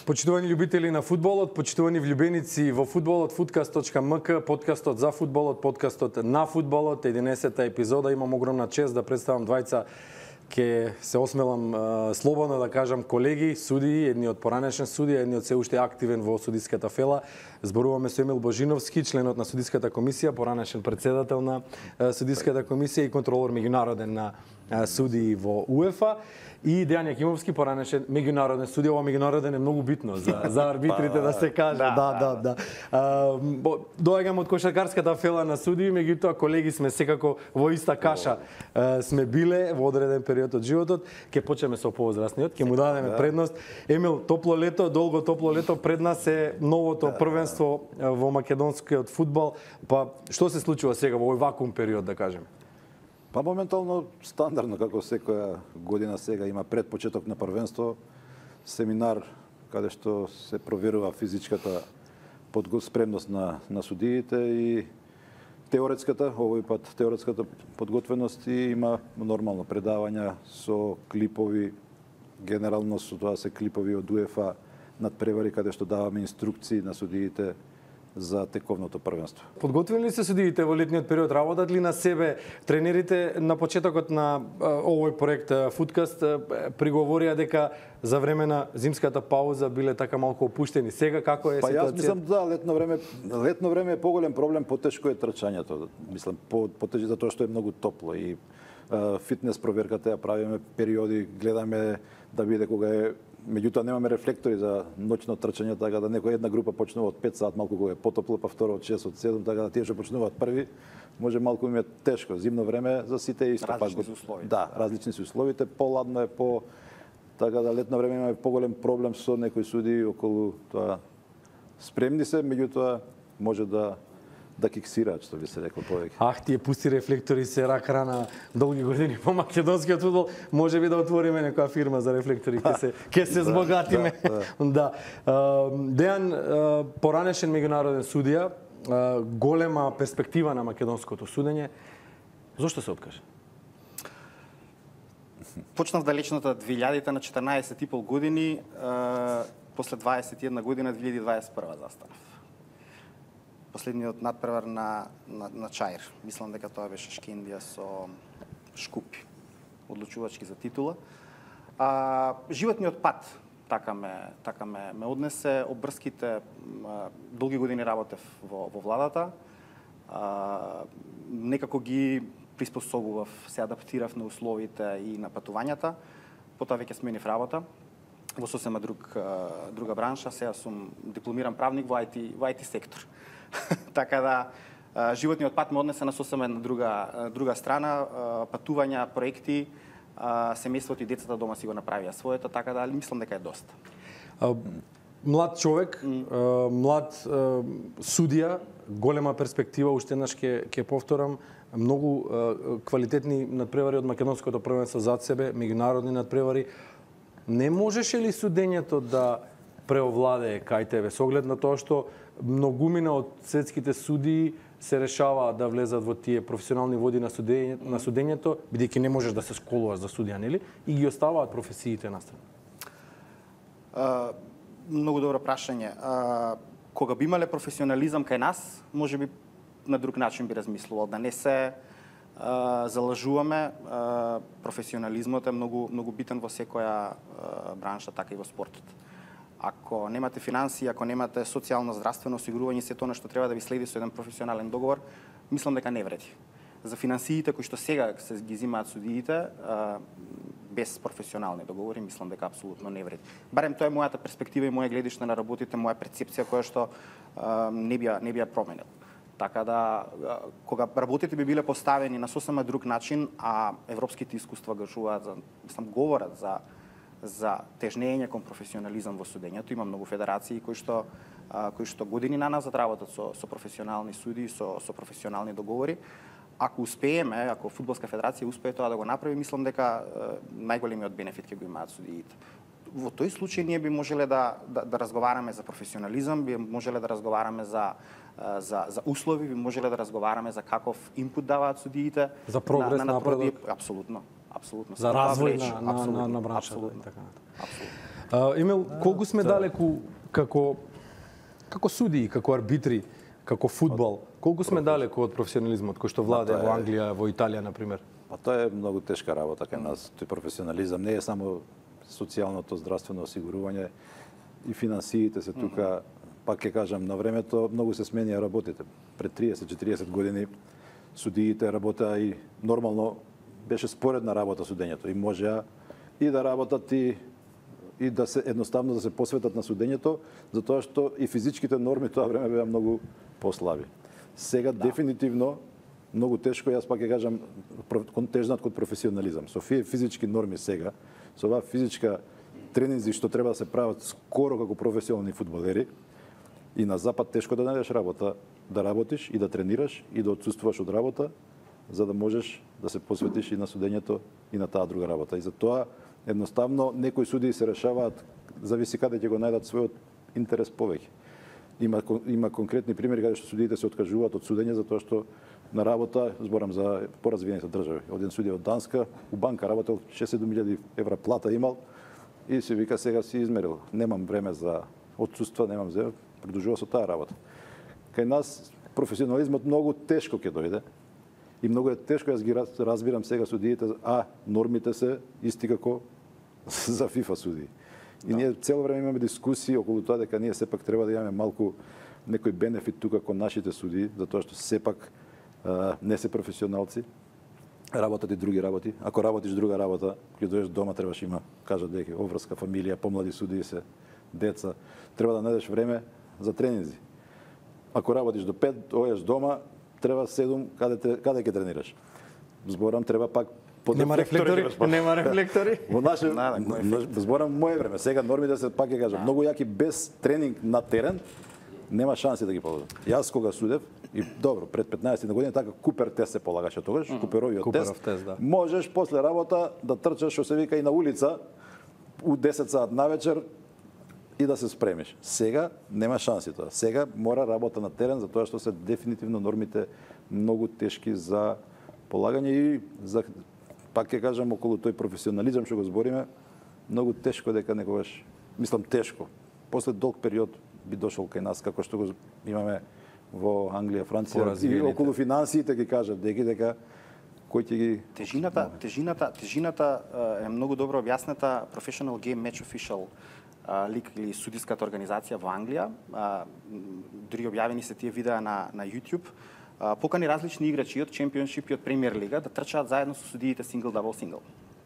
Почитувани љубители на фудбалот, почитувани влюбеници во фудбалот, footcast.mk, подкастот за фудбалот, подкастот на фудбалот, 11-та епизода. Имам огромна чест да представам двајца, ке се осмелам слободно да кажам колеги, судии, едни од поранешен судија, едни од се уште активен во судиската фела. Зборуваме со Емил Божиновски, членот на судиската комисија, поранешен председател на судиската комисија и контролор меѓународен на судии во УЕФА. И Дејан Јакимовски, поранешен меѓународен судија. Ова меѓународен е многу битно за арбитрите да се каже. Да. Доаѓам од кошаркарската фела на судии, меѓутоа колеги сме секако во иста каша сме биле во одреден период од животот. Ке почнеме со повозрасниот, ке му дадеме предност. Емил, топло лето, долго топло лето, пред нас е новото првенство во македонскиот фудбал. Па што се случува сега во овој вакуум период, да кажеме? Па моментално стандардно, како секоја година сега има пред почеток на првенство, семинар каде што се проверува физичката спремност на судиите и теоретската, овој пат теоретската подготвеност и има нормално предавања со клипови, генерално со тоа се клипови од УЕФА надпревари каде што даваме инструкции на судиите за тековното првенство. Подготвени ли се судиите во летниот период? Работат ли на себе? Тренерите на почетокот на овој проект Footcast приговорија дека за време на зимската пауза биле така малку опуштени. Сега како е ситуацијата? Па јас мислам летно време е поголем проблем, потешко е трчањето. Мислам потешко затоа што е многу топло и фитнес проверката ја правиме периоди, гледаме да биде кога е. Меѓутоа немаме рефлектори за ноќно трчање, така да некоја една група почнува од 5 сат, малку кога е потопло, па втора од 6, од 7, така да тие што почнуваат први, може малку им е тешко. Зимно време за сите исто различни се условите. Да, различни се условите, поладно е, така да летно време имаме поголем проблем со некои судии околу тоа. Спремни се, меѓутоа може да киксираат, што би се рекло повеќе. Тие пусти рефлектори се рак рана долги години по македонскиот фудбал. Може би да отвориме некоја фирма за рефлектори, ќе се збогатиме. Да. Дејан, поранешен меѓународен судија, голема перспектива на македонското судење. Зошто се откажа? Почнав далечната 2000-та на 14,5 години, после 21 година 2021 застанав. Последниот надпревар на Чаир. Мислам дека тоа беше Шкендија со Шкупи, одлучувачки за титула. Животниот пат така ме однесе, обврските, долги години работев во владата. Некако ги приспособував, се адаптирав на условите и на патувањата. Потоа веќе сменив работа во сосема друга бранша. Сега сум дипломиран правник во IT сектор. Така да животниот пат ме однесе на сосема една друга страна, патувања, проекти, семејството и децата дома си го направија своето, така да мислам дека е доста. Млад човек, млад судија, голема перспектива, уште еднаш ќе повторам, многу квалитетни надпревари од македонското првенство зад себе, меѓународни надпревари. Не можеше ли судењето да преовладее кај тебе, со оглед на тоа што многумина од светските судии се решаваат да влезат во тие професионални води на судењето, бидејќи не можеш да се школуваш за судија, нели? И ги оставаат професиите настрана. Многу добро прашање. Кога би имале професионализам кај нас, можеби на друг начин би размислувал, да не се залажуваме. Професионализмот е многу битен во секоја бранша, така и во спортот. Ако немате финансии, ако немате социјално здравствено осигурување, се тоа што треба да ви следи со еден професионален договор, мислам дека не вреди. За финансиите кои што сега се ги земаат судиите, без професионални договори, мислам дека апсолутно не вреди. Барем тоа е мојата перспектива и моја гледиште на работите, моја перцепција која што не би ја променил. Така да, кога работите би биле поставени на сосема друг начин, а европските искуства говорат за тежнење кон професионализам во судењето. Има многу федерации кои што години наназад работат со професионални судии, со професионални договори. Ако успееме, ако фудбалска федерација успее тоа да го направи, мислам дека најголемиот бенефит ќе го имаат судиите. Во тој случај ние би можеле да разговараме за професионализам, би можеле да разговараме за услови, би можеле да разговараме за каков инпут даваат судиите. За прогрес, напредок. Апсолутно. За развој на браншата. Апсолутно. Емил, колку сме далеку како судии, како арбитри, како фудбал, колку сме далеку од професионализмот кој што владее во Англија, во Италија на пример? Па тоа е многу тешка работа кај нас. Тој професионализам не е само социјалното здравствено осигурување и финансиите се тука. Пак ќе кажам, на времето многу се сменија работите. Пред 30-40 години судиите работеа и нормално беше споредна работа судењето и можеа и да работат и да се едноставно да се посветат на судењето, затоа што и физичките норми тоа време беа многу послаби. Сега дефинитивно многу тешко, јас пак ќе кажам, тежнат код професионализам. Со физички норми сега, со оваа физичка тренинзи што треба да се прават скоро како професионални фудбалери, и на запад тешко да најдеш работа, да работиш и да тренираш и да отсуствуваш од работа, за да можеш да се посветиш и на судењето и на таа друга работа. И затоа едноставно некои судии се решаваат, зависи каде ќе го најдат својот интерес повеќе. Има конкретни примери каде што судиите се откажуваат од судење затоа што на работа, зборам за поразвиените држави. Оден судија од Данска, у банка работел 6-7 евра плата имал и се вика сега си измерил. Немам време за отсуства, немам за продолжува со таа работа. Кај нас професионализмот многу тешко ќе дојде и многу е тешко, јас ги разбирам сега судиите, нормите се исти како за FIFA судии. И ние цело време имаме дискусии околу тоа дека ние сепак треба да имаме малку некој бенефит тука кон нашите судии, затоа што сепак не се професионалци, работат и други работи. Ако работиш друга работа, ќе дојдеш дома, требаш има, кажат дека обврска, фамилија, помлади судии се, деца, треба да најдеш време за тренинзи. Ако работиш до 5, ојаш дома, треба 7, каде ќе тренираш? Зборам, треба пак Нема рефлектори? Нема рефлектори? Во наше, зборам моје време. Сега нормите се, пак ќе кажам, многу јаки без тренинг на терен, нема шанси да ги подадам. Јас кога судев, и добро, пред 15 години така Купер тест се полагаше тогаш, Куперовиот тест. Да. Можеш после работа да трчаш, што се вика, и на улица у 10 саат навечер и да се спремиш. Сега нема шанси тоа. Сега мора работа на терен, затоа што се дефинитивно нормите многу тешки за полагање и за, пак ќе кажам, околу тој професионализам што го збориме, многу тешко дека некогаш, мислам тешко, после долг период би дошол кај нас, како што го имаме во Англија, Франција, и околу финансиите ги кажат дека кој ќе ги... Тежината е многу добро објаснета Professional Game Match Official лик или судиската организација во Англија. Дури објавени се тие видеа на YouTube. Покани различни играчи од Championship и од Премиер лига да трчаат заедно со судиите сингл, дабл, сингл.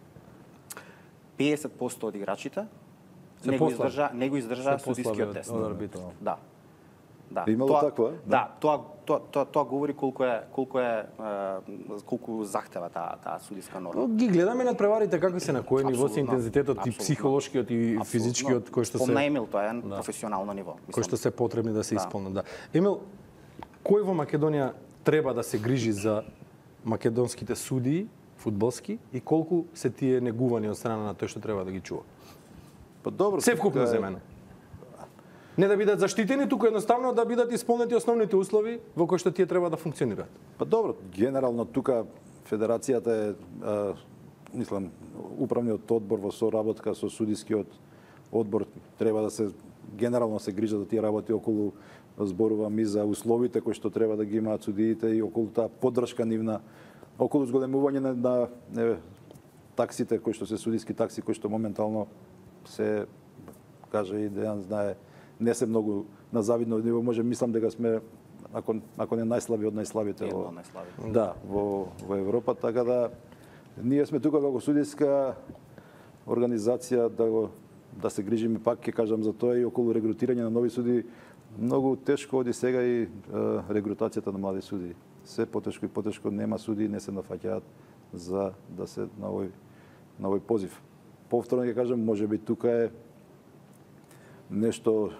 50% од играчите не го издржаа судискиот тест. Да. Да. Имало таква? Да, тоа говори колку захтева таа судиска норма. Ги гледаме надпреварите како се, на кој ниво се интензитетот и психолошкиот и физичкиот кој што се... Помна Емил, тоа е професионално ниво. Кој што се потребни да се исполнат, да. Емил, кој во Македонија треба да се грижи за македонските судии, фудбалски, и колку се тие негувани од страна на тој што треба да ги чува? Па добро, се вкупно земено. Не да бидат заштитени, туку едноставно да бидат исполнети основните услови во кои што тие треба да функционираат. Па добро, генерално тука федерацијата е, мислам, управниот одбор во соработка со судискиот одбор треба да се генерално се грижат за тие работи околу, зборувам и за условите кои што треба да ги имаат судиите и околу таа поддршка нивна, околу зголемување на таксите кои што се судиски такси кои што моментално се каже и Дејан знае не се многу на завидно ниво, може мислам дека сме ако не најслаби од најслабите во Европа, така да ние сме тука како судиска организација да се грижиме, пак ќе кажам за тоа, и околу регрутирање на нови судии. Многу тешко оди сега и регрутацијата на млади судии. Се потешко и потешко, нема судии, не се нафаќаат за да се на овој позив. Повторно ќе кажам, можеби тука е нешто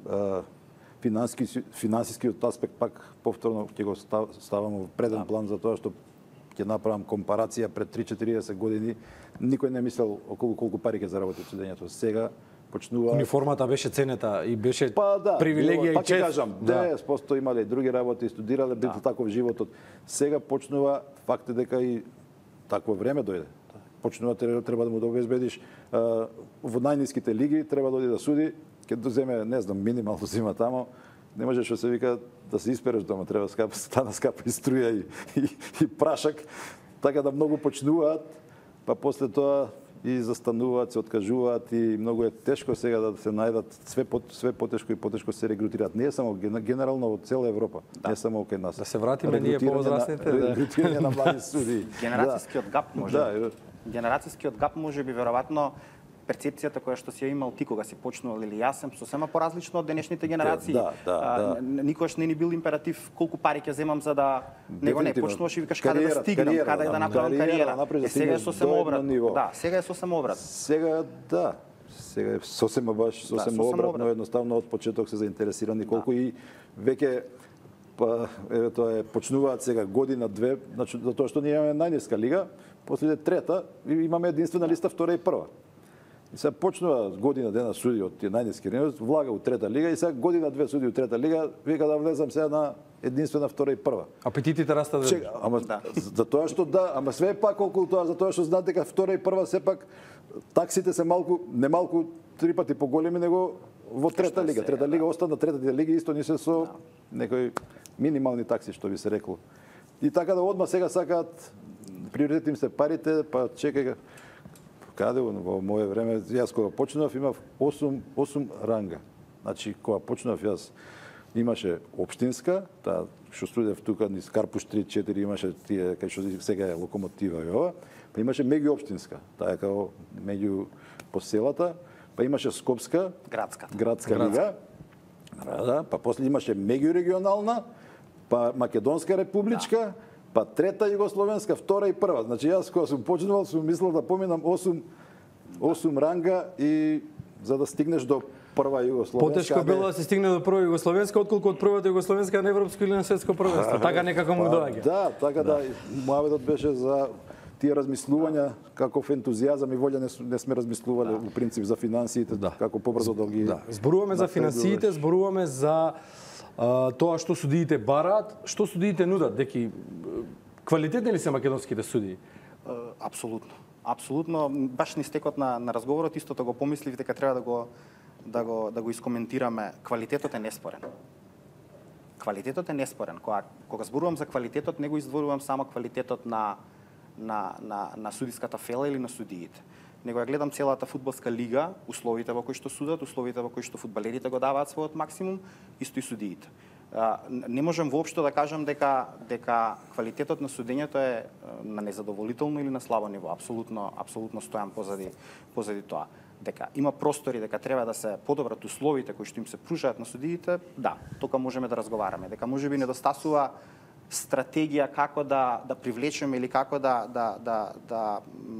финансискиот аспект, пак повторно ќе го ставам во преден план, за тоа што ќе направам компарација пред 3-40 години, никој не мислел околу колку пари ќе заработи судењето. Сега почнува... Униформата беше ценета и беше привилегија и чест. Кажам, 90% имале други работи, студирале, бил таков животот. Сега почнува, факт е дека и такво време дојде. почнува треба да му обезбедиш во најниските лиги, треба да оди да суди, ќе доземе, не знам, минимално зима тамо, не можеш да се вика да се испереш дома, треба стана скапа и струја и прашак, така да многу почнуваат, па после тоа и застануваат, се откажуваат и многу е тешко сега да се најдат, све потешко и потешко се регрутираат. Не е само генерално во цела Европа, не само кај нас. Да се вратиме ние повозрастните, регрутирање на млади суди. Генерацијскиот гап може. Генерацијскиот гап може би веројатно перцепцијата која што си ја имал ти кога си почнувал или јас сум сосема поразлично од денешните генерации. Никогаш не ни бил императив колку пари ќе земам за да него не почнуваш и викаш каде да стигнам, каде да направам кариера. Сега е сосема обратно. Да, сега е сосема обратно. Сега сега е сосема обратно, едноставно од почеток се заинтересирани колку и веќе па тоа е почнуваат сега година две, значи затоа што ние имаме најниска лига, после трета имаме единствена листа втора и прва. И сега почнува година дена суди од тие најниски ниво, влага у трета лига и сега година две суди у трета лига, вика да влезам сега на единствена втора и прва. Апетитите растат. Ама за тоа што ама све пак колку тоа, за тоа што знаете дека втора и прва сепак таксите се немалку 3 пати поголеми него во трета лига. Трета лига остана третата лига исто не се со некои минимални такси што би се рекло. И така да одма сега сакаат приоритет им се парите, па чекај каде во мое време, јас кога почнав имав 8 ранга. Значи кога почнав јас имаше општинска, таа што студев тука низ Карпуш 3-4 имаше тие кај што сега е Локомотива и ова, па имаше меѓуопштинска, таа е као меѓу поселата, па имаше Скопска, градска лига. Да, па после имаше меѓурегионална, па Македонска републичка, па трета југословенска, втора и прва. Значи јас кога сум почнувал сум мислел да поминам 8 ранга и за да стигнеш до прва југословенска. Потешко било да се стигне до прва југословенска отколку од првата југословенска на европско или на светско првенство. Така некако му доаѓа. Да, така да муаведот беше за тие размислувања, каков ентузијазам и волја не сме размислувале во принцип за финансиите, како побрзо да ги. Зборуваме за финансиите, зборуваме за тоа што судиите бараат, што судиите нудат, деки квалитетни ли се македонските судии? Апсолутно. Апсолутно, баш низ текот на разговорот истото го помислив дека треба да го искоментираме. Квалитетот е неспорен. Квалитетот е неспорен. Кога зборувам за квалитетот, не го издвојувам само квалитетот на судиската фела или на судиите. Него ја гледам целата фудбалска лига, условите во кои што судат, условите во кои што фудбалерите го даваат својот максимум, исто и судиите. Не можем воопшто да кажам дека квалитетот на судењето е на незадоволително или на слабо ниво. Апсолутно стојам позади тоа. Дека има простори, дека треба да се подобрат условите кои што им се пружаат на судиите, да, тока можеме да разговараме. Дека можеби недостасува стратегија како да привлечеме или како да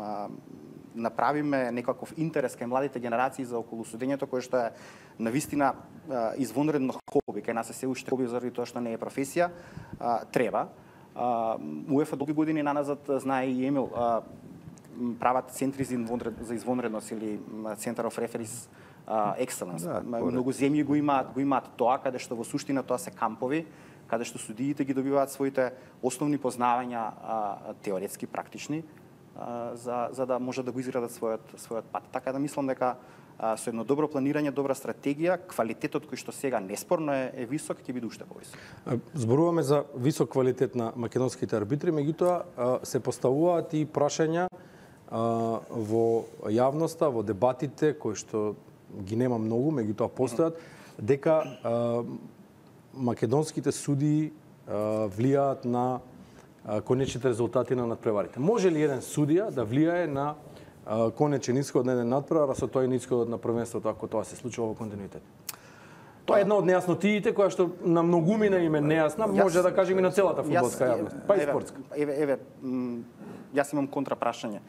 направиме некаков интерес кај младите генерации за околу судењето, кое што е навистина извонредно хоби. Кај нас се уште хоби заради тоа што не е професија, треба. УЕФА долги години наназад, знае и Емил, прават центри за извонредност или Center of Referees Excellence. Многу земји го имаат тоа, каде што во суштина тоа се кампови, каде што судиите ги добиваат своите основни познавања теоретски, практични, за да може да го изградат својот пат. Така да мислам дека со едно добро планирање, добра стратегија, квалитетот кој што сега неспорно е висок, ќе биде уште повисок. Зборуваме за висок квалитет на македонските арбитри, меѓутоа се поставуваат и прашања во јавноста, во дебатите кои што ги нема многу, меѓутоа постојат, дека македонските судии влијаат на конечните резултати на надпреварите. Може ли еден судија да влијае на конечен исход на еден надпревар, а со тој исходот на првенството ако тоа се случува во континуитет? Тоа е една од нејаснотиите која што на многумина им е нејасна, може да кажем и на целата фудбалска јавност, па и спортска. Еве, јас имам контрапрашање.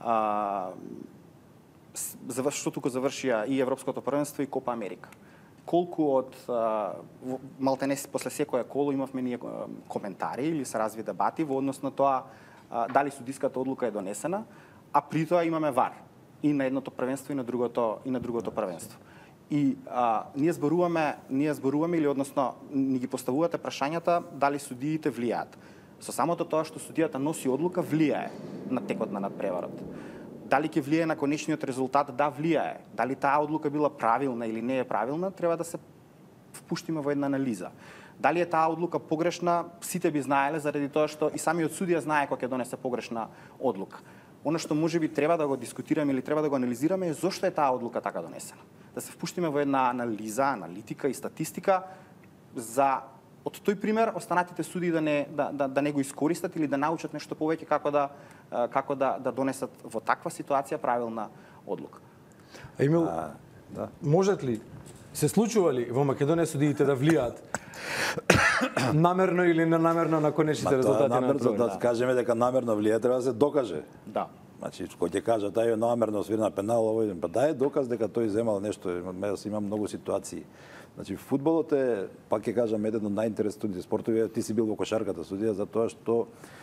Што туку завршија и Европското првенство и Копа Америка. Колку од малтене после секоја коло имавме ние коментари или се разви дебати во однос на тоа дали судиската одлука е донесена, а при тоа имаме ВАР и на едното првенство и на другото првенство. И ние зборуваме или односно ни ги поставувате прашањата дали судиите влијаат. Со самото тоа што судијата носи одлука влијае на текот на надпреварот. дали ќе влијае на конечниот резултат, да влијае. Дали таа одлука била правилна или не е правилна, треба да се впуштиме во една анализа. Дали е таа одлука погрешна, сите би знаеле заради тоа што и самиот судија знае кога ќе донесе погрешна одлука. Она што можеби треба да го дискутираме или треба да го анализираме е зошто е таа одлука така донесена. Да се впуштиме во една анализа, аналитика и статистика за од тој пример останатите судии да не го искористат или да научат нешто повеќе како да донесат во таква ситуација правилна одлука. Емил, да. можат ли се случува ли во Македонија судиите да влијаат намерно или ненамерно на конечните резултати на намерно, да кажеме дека намерно влијае, треба да се докаже. Да. Значи, кој ќе каже тај намерно свирна пенал, овој, па дај доказ дека тој земал нешто, има многу ситуации. Значи, фудбалот е, пак ќе кажам, еден од најинтересните спортови. Ти си бил во кошарката судија, затоа што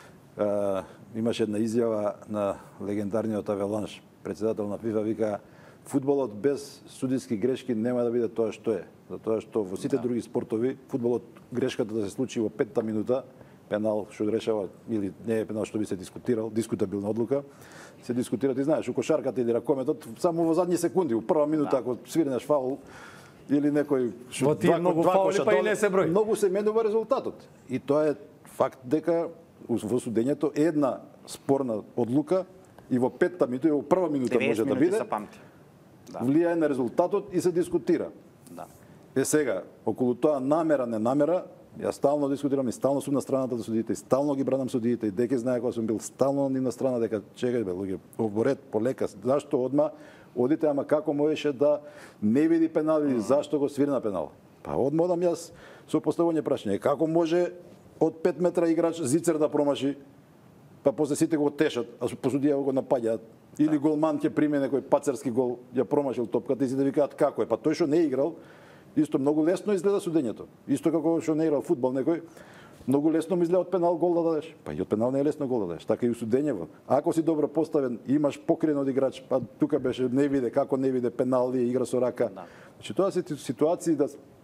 имаше една изјава на легендарниот Авеланш, председател на ФИФА, вика: фудбалот без судиски грешки нема да биде тоа што е. Затоа што во сите други спортови фудбалот грешката да се случи во 5-та минута, пенал што решава или не е пенал што би се дискутабилна одлука, се дискутира, ти знаеш, у кошарката или ракометот само во задни секунди, у прва минута ако свирнеш фаул или некој во тие многу фаули па и не се брои. Многу се менува резултатот. И тоа е факт дека во судењето една спорна одлука и во 5-та минута и во прва минута може да биде. Да. Влијае на резултатот и се дискутира. Да. Сега, околу тоа намера, не намера, ја стално дискутирам и стално сум на страната на судиите, и стално ги бранам судиите, и дека знае кога сум бил стално на страна дека чекај бе, луѓе, оборет, полека, зашто одма одите, ама како можеше да не види пенал или зашто го свирна пенал? Па одма одам јас со поставување прашање, како може од 5 метра играч Зицер да промаши, па после сите го тешат, а по судија го напаѓаат. Или голман ќе приме некој пацарски гол, ја промашил топката и си да викаат како е. Па тој што не играл, исто многу лесно изгледа судењето. Исто како што не играл фудбал некој, многу лесно му изгледа од пенал гол да дадеш. Па и од пенал не е лесно гол да дадеш. Така и у судењево. Ако си добро поставен, имаш покрен од играч, па тука беше не виде како не виде пенал и игра со рака. Да. Значи тоа се ситуации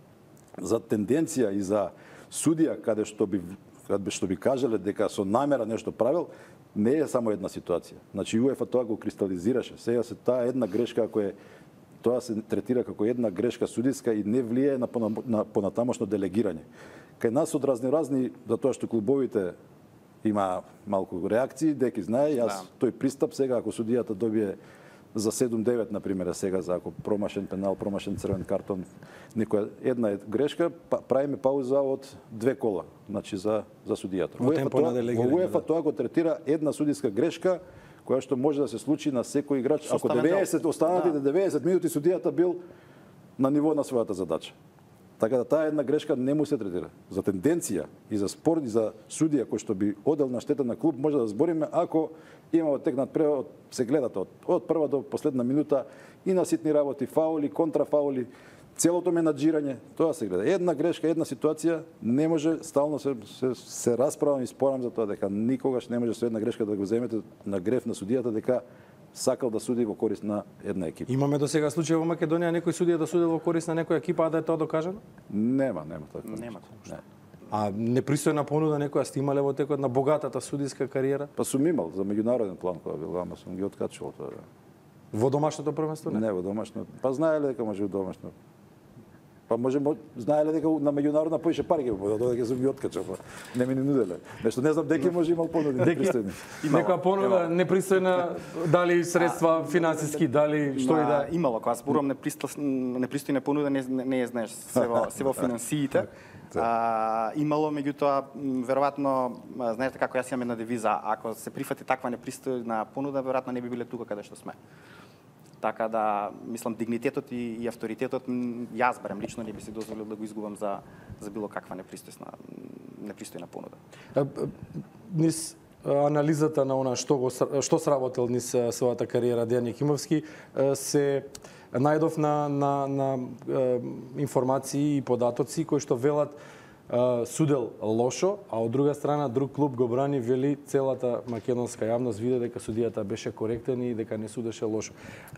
за тенденција и за судија каде што би кажале дека со намера нешто правил, не е само една ситуација. Значи УЕФА тоа го кристализираше. Сега се таа една грешка, ако е тоа се третира како една грешка судиска и не влијае на понатамошно делегирање. Кај нас од разни, затоа што клубовите има малку реакции, деки знае, јас тој пристап сега ако судијата добие за 7-9 на пример сега за ако промашен пенал, промашен црвен картон, некоја една е грешка, правиме пауза од 2 кола, значи за судијата. Во УЕФА тоа го третира една судиска грешка која што може да се случи на секој играч ако 90 останатите 90 минути судијата бил на ниво на својата задача. Така да таа една грешка не му се третира. За тенденција и за спорт и за судија кој што би одел на штета на клуб може да збориме ако има отекнат превод, се гледат од прва до последна минута и на ситни работи, фаули, контрафаули, целото менаџирање, тоа се гледа. Една грешка, една ситуација не може стално се расправам и спорам за тоа дека никогаш не може со една грешка да го земете на греф на судијата дека сакал да суди во корист на една екипа. Имаме до сега случај во Македонија некој судија да судел во корист на некоја екипа, а да е тоа докажано? Нема тоа. Нема тоа. А непристојна понуда некоја сте имале во текот на богатата судиска кариера? Па сум имал за меѓународен план кога бил, ама сум ги откачувал тоа. Во домашното првенство не? Не, во домашно. Па знаеле дека може во домашно. Па можеме знаеле дека на меѓународна поише пари ќе бидат, дека сум ги откачал, па не ми ни нуделе. Нешто не знам дека може имал понуди непристојни. Некоја понуда непристојна, дали средства финансиски, дали што и да имало, кога зборувам непристојна понуда не знаеш се во финансиите. Имало, меѓутоа, веројатно, знаете како јас имам една девиза, ако се прифати таква непристојна понуда, веројатно не би биле тука каде што сме. Така да, мислам, дигнитетот и авторитетот, јас барем лично не би си дозволил да го изгубам за било каква непристојна понуда. Низ анализата на она што сработил низ својата кариера Дејан Јакимовски, се најдов на информации и податоци кои што велат судел лошо, а од друга страна друг клуб го брани, вели целата македонска јавност виде дека судијата беше коректен и дека не судеше лошо.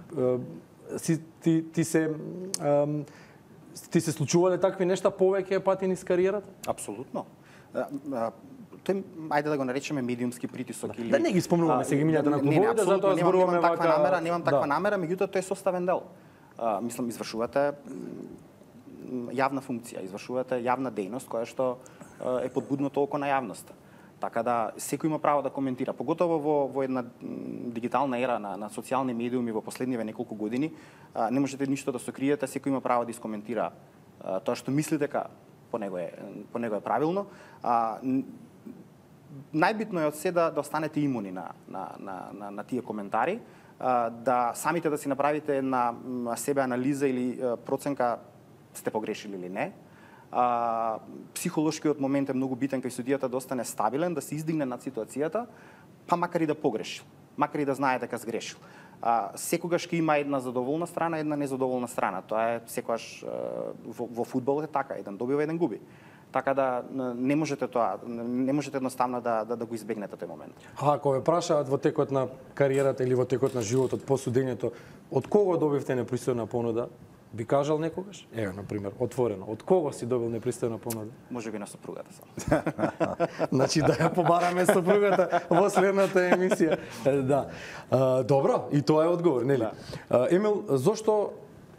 Ти се случувале такви нешта повеќе пати низ кариерата? Апсолутно. тој, ајде да го наречеме медиумски притисок или Да не ги спомнуваме сега имињата на клубовите, затоа зборуваме вака. Немам таква намера, меѓутоа тој е составен дел. Мислам, извршувате јавна функција, извршувате јавна дејност која што е под будното око на јавноста. Така да секој има право да коментира, поготово во една дигитална ера на социјални медиуми во последниве неколку години, не можете ништо да сокриете, секој има право да искоментира тоа што мисли дека по него е правилно. Најбитно е од се да останете имуни на тие коментари, да самите да си направите една себе анализа или проценка сте погрешили или не. Психолошкиот момент е многу битен кај судијата да остане стабилен, да се издигне над ситуацијата, па макар и да погрешил, макар и да знае дека сгрешил. Секогаш ќе има една задоволна страна, една незадоволна страна. Тоа е секогаш во фудбал е така, еден добива, еден губи. Така да не можете едноставно да го избегнете тој момент. Ако ве прашаат во текот на кариерата или во текот на животот по судењето, од кого добивте непристојна понуда? Би кажал некогаш? Ева, например, отворено. Од кого си добил непристојна понуда? Може би на сопругата само. Значи да ја побараме сопругата во следната емисија. Да. Добро, и тоа е одговор, нели? Емил, зошто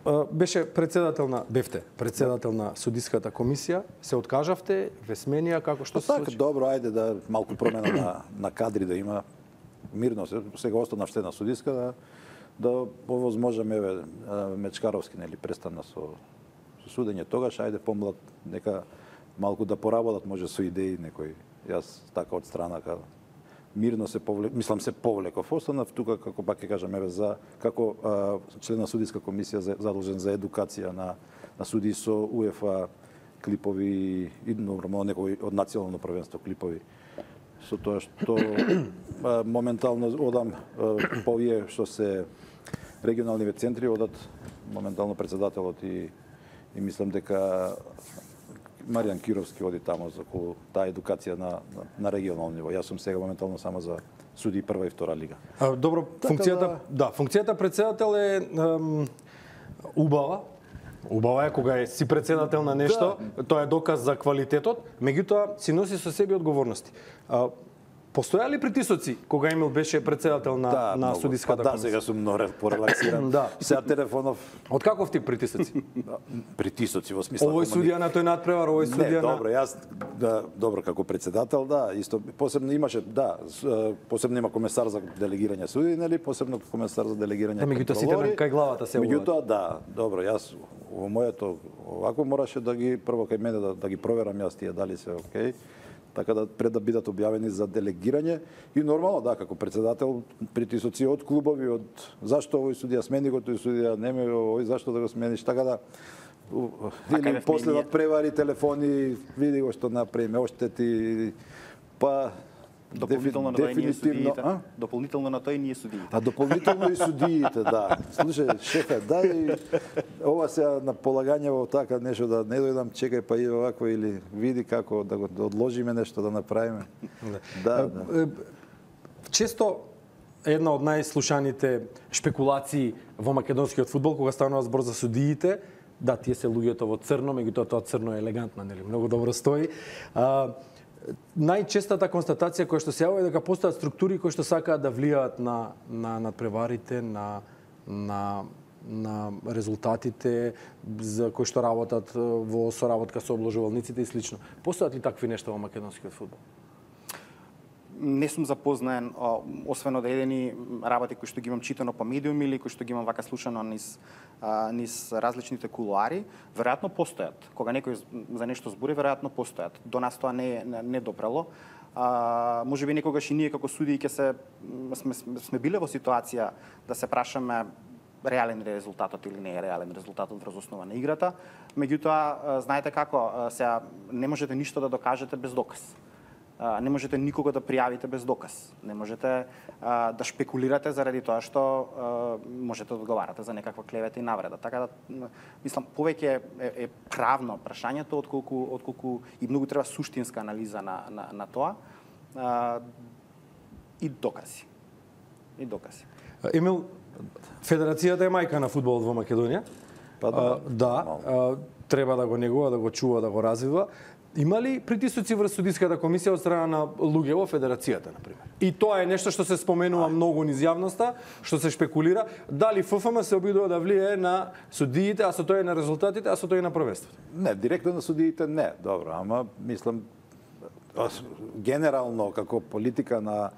бевте председател на судиската комисија, се откажавте, ве сменија, како што се случи? Добро, ајде да малку промена на кадри да има. Мирно се, сега останав на судиска да овозможам Мечкаровски, нели, престана со судење тогаш, ајде помлад, нека малку да поработат може со идеи некои. Јас така од страна мирно се повлеков. Останав тука, како пак ќе кажам, како член на судиска комисија задолжен за едукација на суди со УЕФА клипови и нормално некои од национално првенство клипови. Со тоа што моментално одам по овие што се регионални центри, одат моментално председателот и мислам дека Маријан Кировски оди тамо за таа едукација на регионално ниво. Јас сум сега моментално само за суди прва и втора лига. Добро, функцијата председател е убава. Убава е кога си председател на нешто, тоа е доказ за квалитетот, меѓутоа си носи со себе одговорности. Постоја ли притисоци кога Емил беше председател на судиската комисија? Да, сега сум многу порелаксиран. Сега телефонов. Од каков тип притисоци? Притисоци во смисла овој судија на тој надпревар, овој судија на... Добро, јас добро како председател, исто посебно имаше, посебно има комесар за делегирање суди, нели, посебно комесар за делегирање контролори. Меѓутоа сите кај главата се Меѓутоа, добро, јас во моето овако мораше да ги прво кај мене да ги проверам јас тие дали се окей. Така да пред да бидат објавени за делегирање и нормално како председател притисоци од клубови, од зашто овој судија смени го, тој судија не ме, овој зашто да го смениш, така да или после превари телефони, види го што направиме, оштети, па дополнително на тој ние судиите. Дополнително на тој ние судиите. Дополнително и судиите, да. Слушај, шефе, дај ова сега на полагање во така нешто да не дојдам, чекај па и овако или види како да го одложиме нешто да направиме. Да. Често една од најслушаните шпекулации во македонскиот фудбал кога станува збор за судиите, тие се луѓето во црно, меѓутоа тоа црно е елегантно, нели, многу добро стои. Најчестата констатација која што се јавува е дека постојат структури кои што сакаат да влијаат на надпреварите, на резултатите за кои што работат во соработка со обложувалниците и слично. Постојат ли такви нешта во македонскиот фудбал? Не сум запознаен, освен од едени работи кои што ги имам читано по медиуми или кои што ги имам вака слушано низ различните кулуари, веројатно постојат. Кога некој за нешто збори, веројатно постојат. До нас тоа не допрело. Може би некогаш и ние како судии сме биле во ситуација да се прашаме реален резултатот или не е реален резултатот врз основа на играта. Меѓутоа, знаете како, сега не можете ништо да докажете без доказ. Не можете никога да пријавите без доказ. Не можете да шпекулирате заради тоа што можете да одговарате за некаква клевета и навреда. Така да, мислам, повеќе е правно прашањето отколку и многу треба суштинска анализа на тоа и докази. Емил, Федерацијата е мајка на фудбалот во Македонија. Треба да го негува, да го чува, да го развива. Има ли притисоци врз судиската комисија од страна на луѓе во федерацијата, на пример? И тоа е нешто што се споменува многу низ јавноста, што се шпекулира, дали ФФМ се обидува да влијае на судиите, а со тоа и на резултатите, а со тоа и на првенството? Не, директно на судиите не, добро, ама мислам генерално како политика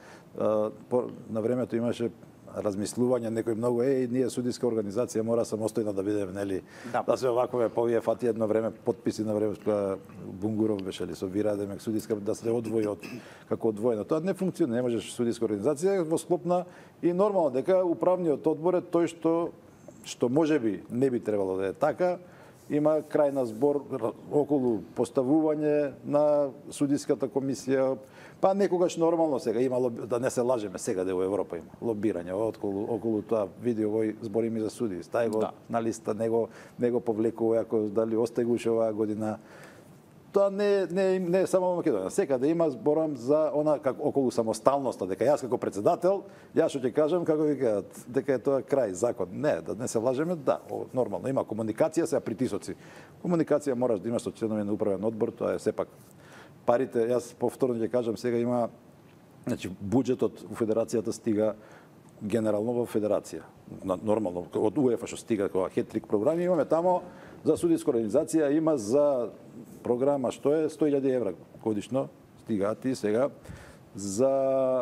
на времето имаше размислување некој многу ние судиска организација мора самостојно да бидеме, нели, да се овакове повие фати едно време потписи на време кога Бунгуров беше ли со Вира Демек судиска да се одвои од како одвоено. Тоа не функционира, не можеш судиска организација во склопна и нормално дека управниот одбор е тој што можеби не би требало да е така. Има крај на збор околу поставување на судиската комисија, па некогаш нормално сега има да не се лажеме, сега во Европа има лобирање околу тоа, види овој зборими за суди, стај го на листа, него повлекува ако дали остај го оваа година. Тоа не е само во Македонија. Секаде има зборам за она околу самосталноста, дека јас како председател, јас што ќе кажам како ви кажат, дека е тоа крај закон. Не, да не се лажеме, да, нормално има комуникација, сега притисоци. Комуникација мораш да имаш со членови на управен одбор, тоа е сепак парите, јас повторно ќе кажам, сега има, значи буџетот во федерацијата стига генерално во федерација. Нормално од УЕФА што стига кога хетрик програми имаме тамо за судиска организација, има за програма што е 100.000 евра годишно стигаат и сега за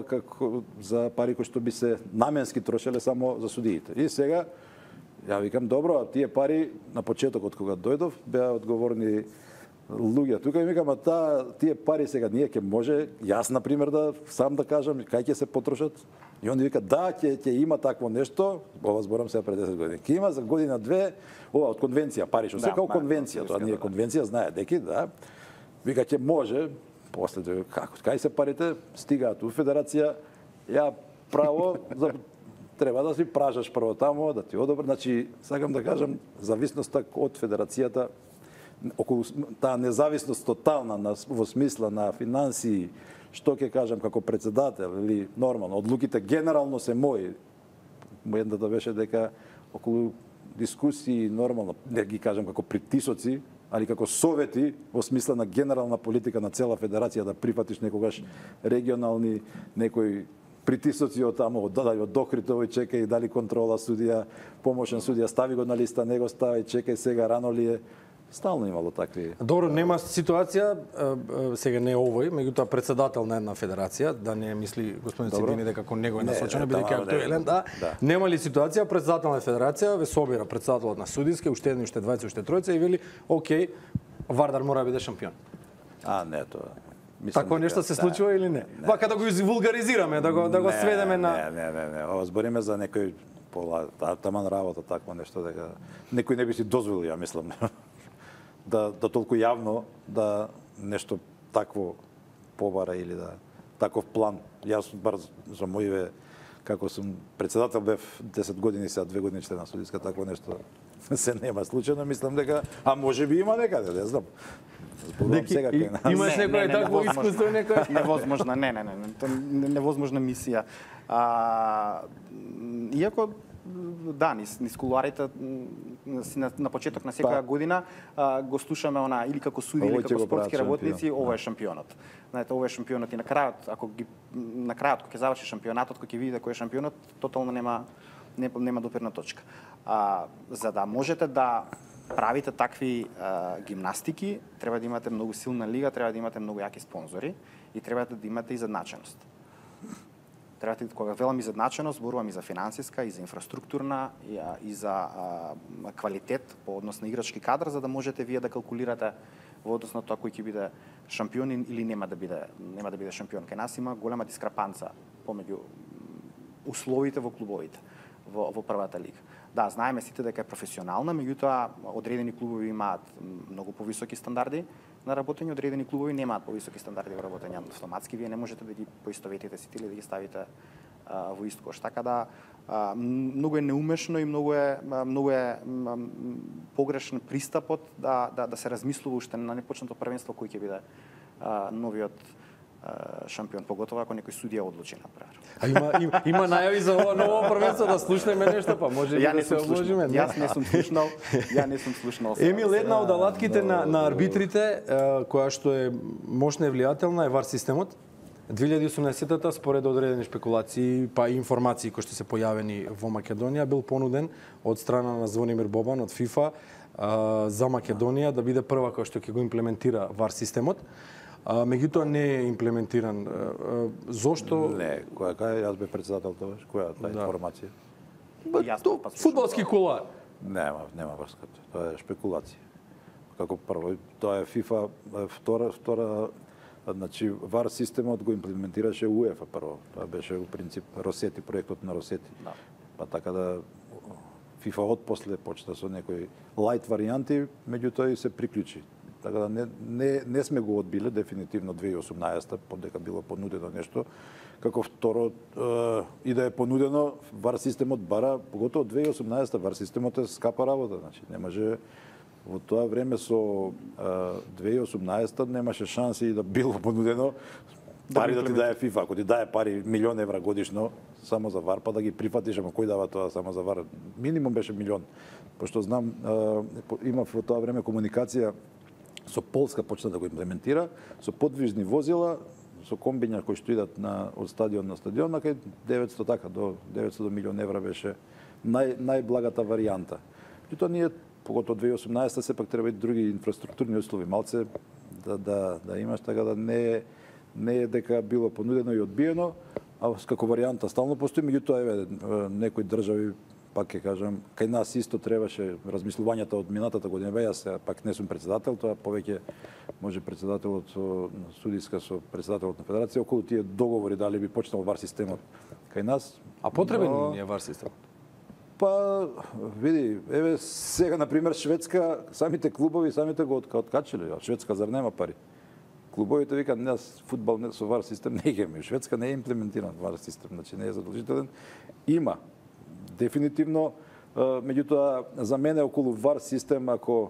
за пари кои што би се наменски трошеле само за судиите. И сега ја викам добро, а тие пари на почетокот кога дојдов беа одговорни луѓе тука и викам, тие пари сега ние ќе може, јас на пример да сам да кажам кај ќе се потрошат. И он вика да ќе има такво нешто, ова зборам сега пред 10 години. Ќе има за година две, ова од конвенција пари што секако конвенција, тоа ние конвенција знае деки, да. Вика ќе може, после како кај се парите стигаат у федерација, ја право треба да си прашаш прво тамо, да ти одобри, значи сакам да кажам зависноста од федерацијата околу таа независност тотална во смисла на финансии, што ќе кажам како председател или нормално, одлуките генерално се мои. Едната беше дека околу дискусии нормално, не ги кажам како притисоци, али како совети во смисла на генерална политика на цела федерација да прифатиш некогаш регионални некои притисоци од тамо, од Дохритово, чекај дали контрола судија, помошен судија, стави го на листа, него стави, чекај сега рано ли е. Стално имало такви. Добро, нема ситуација, сега не овој, меѓутоа председател на една федерација, да не мисли господин Цидини дека кон него е насочено, бидејќи актуелен, да. Нема ли ситуација, председател на федерација ве собира председателот на судиска, уште едни, уште двајца, уште тројца и вели, окей, Вардар мора да биде шампион. Не тоа. Такво нешто се случува или не? Вака да го вулгаризираме, да го сведеме на... Не. Ова збориме за некој таман работа, такво нешто дека некој не би си дозволил, ја мислам. Да толку јавно да нешто такво побара или да таков план. Јас бар за моиве како сум председател бев 10 години, сега 2 години член на судиска, такво нешто се нема случајно, мислам дека може би има некаде, не знам. Сега имаш некој такво искуство, некој? Невозможна, невозможна мисија. Иако да, низ кулуарите на почеток на секоја година го слушаме она или како суди или како спортски работници, ова е шампионот. Знаете, ова е шампионот и на крајот, на крајот кога ќе заврши шампионатот, кога ќе видите кој е шампионот, тотално нема допирна точка. За да можете да правите такви гимнастики, треба да имате многу силна лига, треба да имате многу јаки спонзори и треба да имате изедначеност. Кога велам изедначеност, зборувам и за финансиска, и за инфраструктурна, и за квалитет по однос на играчки кадар, за да можете вие да калкулирате во однос на тоа кој ќе биде шампион или нема да биде шампион. Кај нас има голема дискрепанца помеѓу условите во клубовите во првата лига. Да, знаеме сите дека е професионална, меѓутоа одредени клубови имаат многу повисоки стандарди на работење, одредени клубови немаат повисоки стандарди во работење. Автоматски вие не можете да ги поистоветите сите или да ги ставите во ист кош. Така да многу е неумешно и многу е погрешен пристапот да се размислува уште на непочнато првенство кој ќе биде новиот шампион, поготово ако некој судија одлучи на превар. А има најави за ова ново првенство, да слушнеме нешто, па може да се обложиме. Јас не сум слушнал. Емил, една од алатките на арбитрите, која што е мощна и влијателна, е ВАР системот. 2018-та, според одредени шпекулации па и информации кои што се појавени во Македонија, бил понуден од страна на Звонимир Бобан од ФИФА за Македонија да биде прва која што ќе го имплементира ВАР системот. Меѓутоа не е имплементиран. Зошто? Не, јас бев председател тогаш, која таа информација? Фудбалски кулар. Нема врска. Тоа е шпекулација. Како прво, тоа е ФИФА, втора, значи ВАР системот го имплементираше УЕФА прво. Тоа беше у принцип Росети, проектот на Росети. Да. Па така да ФИФА отпосле почна со некои лајт варијанти, меѓутоа и се приклучи. Така да не сме го одбиле дефинитивно 2018-та, подека било понудено нешто. Како второ, и да е понудено, ВАР системот бара, поготово 2018-та, ВАР системот е скапа работа. Значи, не може во тоа време со 2018-та немаше шанси и да било понудено пари да ти дае ФИФА. Ако ти дае пари милион евра годишно само за ВАР, па да ги прифатиш, ама кој дава тоа само за ВАР? Минимум беше милион. Пошто знам, имав во тоа време комуникација со Полска, почна да го имплементира, со подвижни возила, со комбиња кои што идат од стадион на стадион, на кај 900 така до 900 милион евра беше најблагата варијанта. И тоа ние поготово 2018 сепак треба и други инфраструктурни услови малце да имаш, така да не е дека било понудено и одбиено, а како варијанта стално постои, меѓутоа еве некои држави, пак ќе кажам, кај нас исто требаше размислувањата од минатата година. Јас пак не сум председател, тоа повеќе може председателот со судиска со председателот на федерација околу тие договори дали би почнал ВАР системот кај нас. А потребен ли е ВАР системот? Па, види, еве сега, например, Шведска, самите клубови, самите го откачиле. Шведска зар нема пари? Клубовите викаат, нас фудбал со ВАР систем не имаме. Шведска не е имплементиран ВАР систем, значи не е задолжителен. Има. Дефинитивно, меѓутоа, за мене околу ВАР систем, ако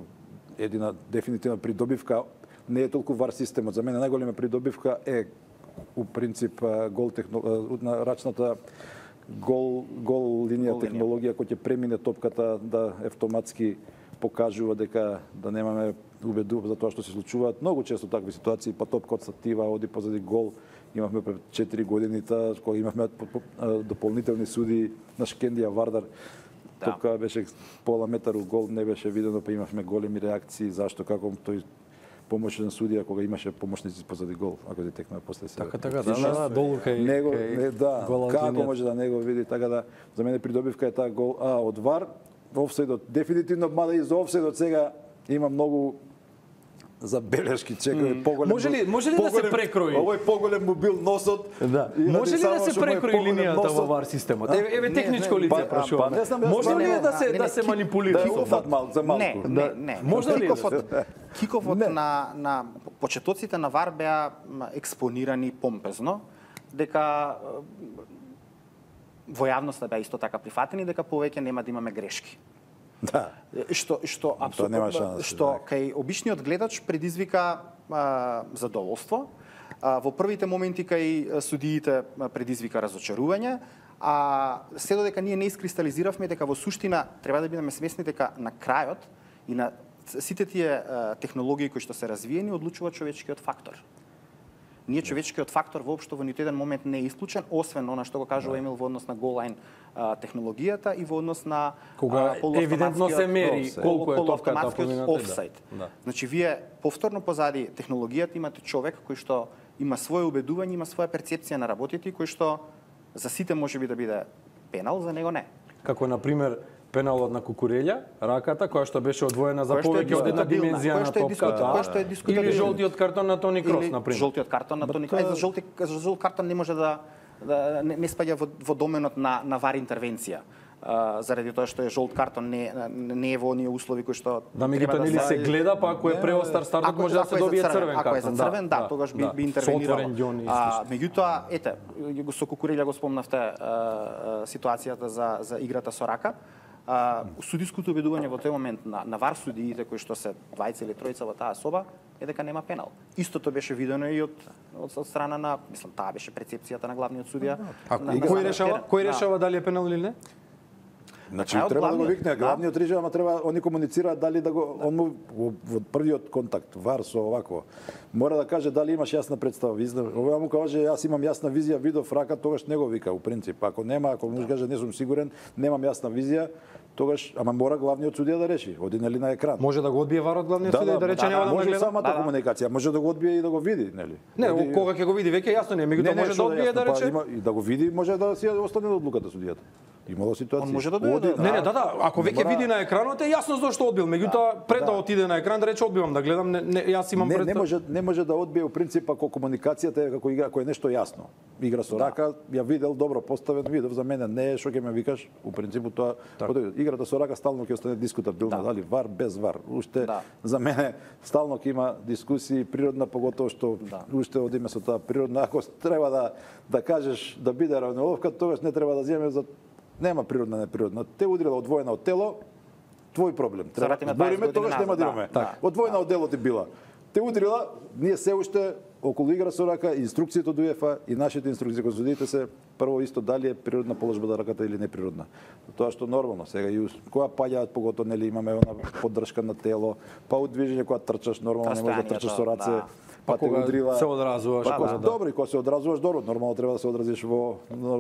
едина дефинитивна придобивка, не е толку ВАР системот. За мене најголема придобивка е, у принцип, на рачната гол линија технологија која ќе премине топката да автоматски покажува дека да немаме убедува за тоа што се случуваат многу често такви ситуации, па топка отсатива, оди позади гол. Имавме пред 4 годинита кога имавме дополнителни суди на Шкендија Вардар. Топка беше пола метар у гол, не беше видено, па имавме големи реакции зашто како тој помошен судија кога имаше помошници позади гол, ако се текна после себе. Така, долу кај него, како може да него види, така да за мене придобивка е таа гол од ВАР, офсайдот дефинитивно, мада и за офсайдот сега има многу забелешки чекај поголем. Може ли да се прекрои? Овој поголем му бил носот. Да. Може ли да се прекрои линијата во ВАР системот? Еве техничко лице прашувам. Може ли да се манипулира? За малку. Не. Може ли? Киковот на почетоците на ВАР беа експонирани помпезно, дека во јавноста беа исто така прифатени, дека повеќе нема да имаме грешки. Да. Што апсолутно што кај обичниот гледач предизвика задоволство. Во првите моменти кај судиите предизвика разочарување, а се додека ние не искристализиравме дека во суштина треба да бидеме свесни дека на крајот и на сите тие технологии кои што се развиени одлучува човечкиот фактор. Ние човечкиот фактор воопшто во ниту еден момент не е исклучен, освен она што го кажува Емил во однос на голайн технологијата и во однос на кога евидентно се мери колку е топката помината офсайд. Значи вие повторно позади технологијата имате човек кој што има свое убедување, има своја перцепција на работите, кој што за сите можеби да биде пенал, за него не. Како на пример пеналот на Кукурелја, раката која што беше одвоена за повеќе од една димензија на топката, или жолтиот картон на Тони Крос, на пример. Жолтиот картон на Тони Крос, за жолт картон не може да не спаѓа во доменот на ВАР интервенција. Заради тоа што е жолт картон не е во оние услови кои што меѓутоа нели се гледа, па ако е преостар стартот може да се добие црвен картон. Ако е за црвен, да, тогаш би интервенирал. Меѓутоа, ете, со Кукурелја го спомнавте ситуацијата за играта со рака. Судиското убедување во тој момент на вар судиите кои што се двајца или тројца во таа соба е дека нема пенал. Истото беше видено и од страна на, мислам, таа беше прецепцијата на главниот судија. Кој решава дали е пенал или не? Значи треба да го викне главниот режим, ама треба они комуницираат дали да го он му во првиот контакт вар со овакво. Мора да каже дали имаш јасна представа. Ова му каже јас имам јасна визија, видов рака, тогаш не го вика у принцип. Ако нема, ако му каже не сум сигурен, немам јасна визија, тогаш ама мора главниот судија да реши. Оди нели на екран. Може да го одбие варот главниот судија и да рече нема да ме гледа. Може самата комуникација, може да го одбие и да го види, нели? Не, кога ќе го види веќе јасно не, меѓутоа може да одбие да рече. И да го види, може да си остане одлуката судијата. Имало ситуација. Он може да дојде. Не, ако веќе види на екранот е јасно зошто одбил, меѓутоа пред да отиде на екран да рече одбивам да гледам, јас имам пред. Не може да одбие у принцип ако комуникацијата е како игра, ако е нешто јасно. Игра со рака, ја видел добро поставен, видов за мене не е што ќе ме викаш, у принципу тоа играта со рака стално ќе остане дискутабилна, дали вар без вар. Уште за мене стално ќе има дискусии природна, поготово што уште одиме со тоа природна. Ако треба да кажеш да биде равноловка, тогаш не треба да земеме за нема природна, неприродна. Те удрила одвоена од тело, твој проблем. Треба да збориме, тогаш нема да имаме. Одвоена од дело ти била. Те удрила, ние се уште околу игра со рака, инструкциите од УЕФА и нашите инструкции кои судиите се прво исто дали е природна положба на раката или неприродна. Тоа што нормално сега и кога паѓаат поготово нели имаме она поддршка на тело, па удвижење кога трчаш нормално не можеш да трчаш со раце. Па кога се одразуваш, добро, и кога се одразуваш добро, нормално треба да се одразиш во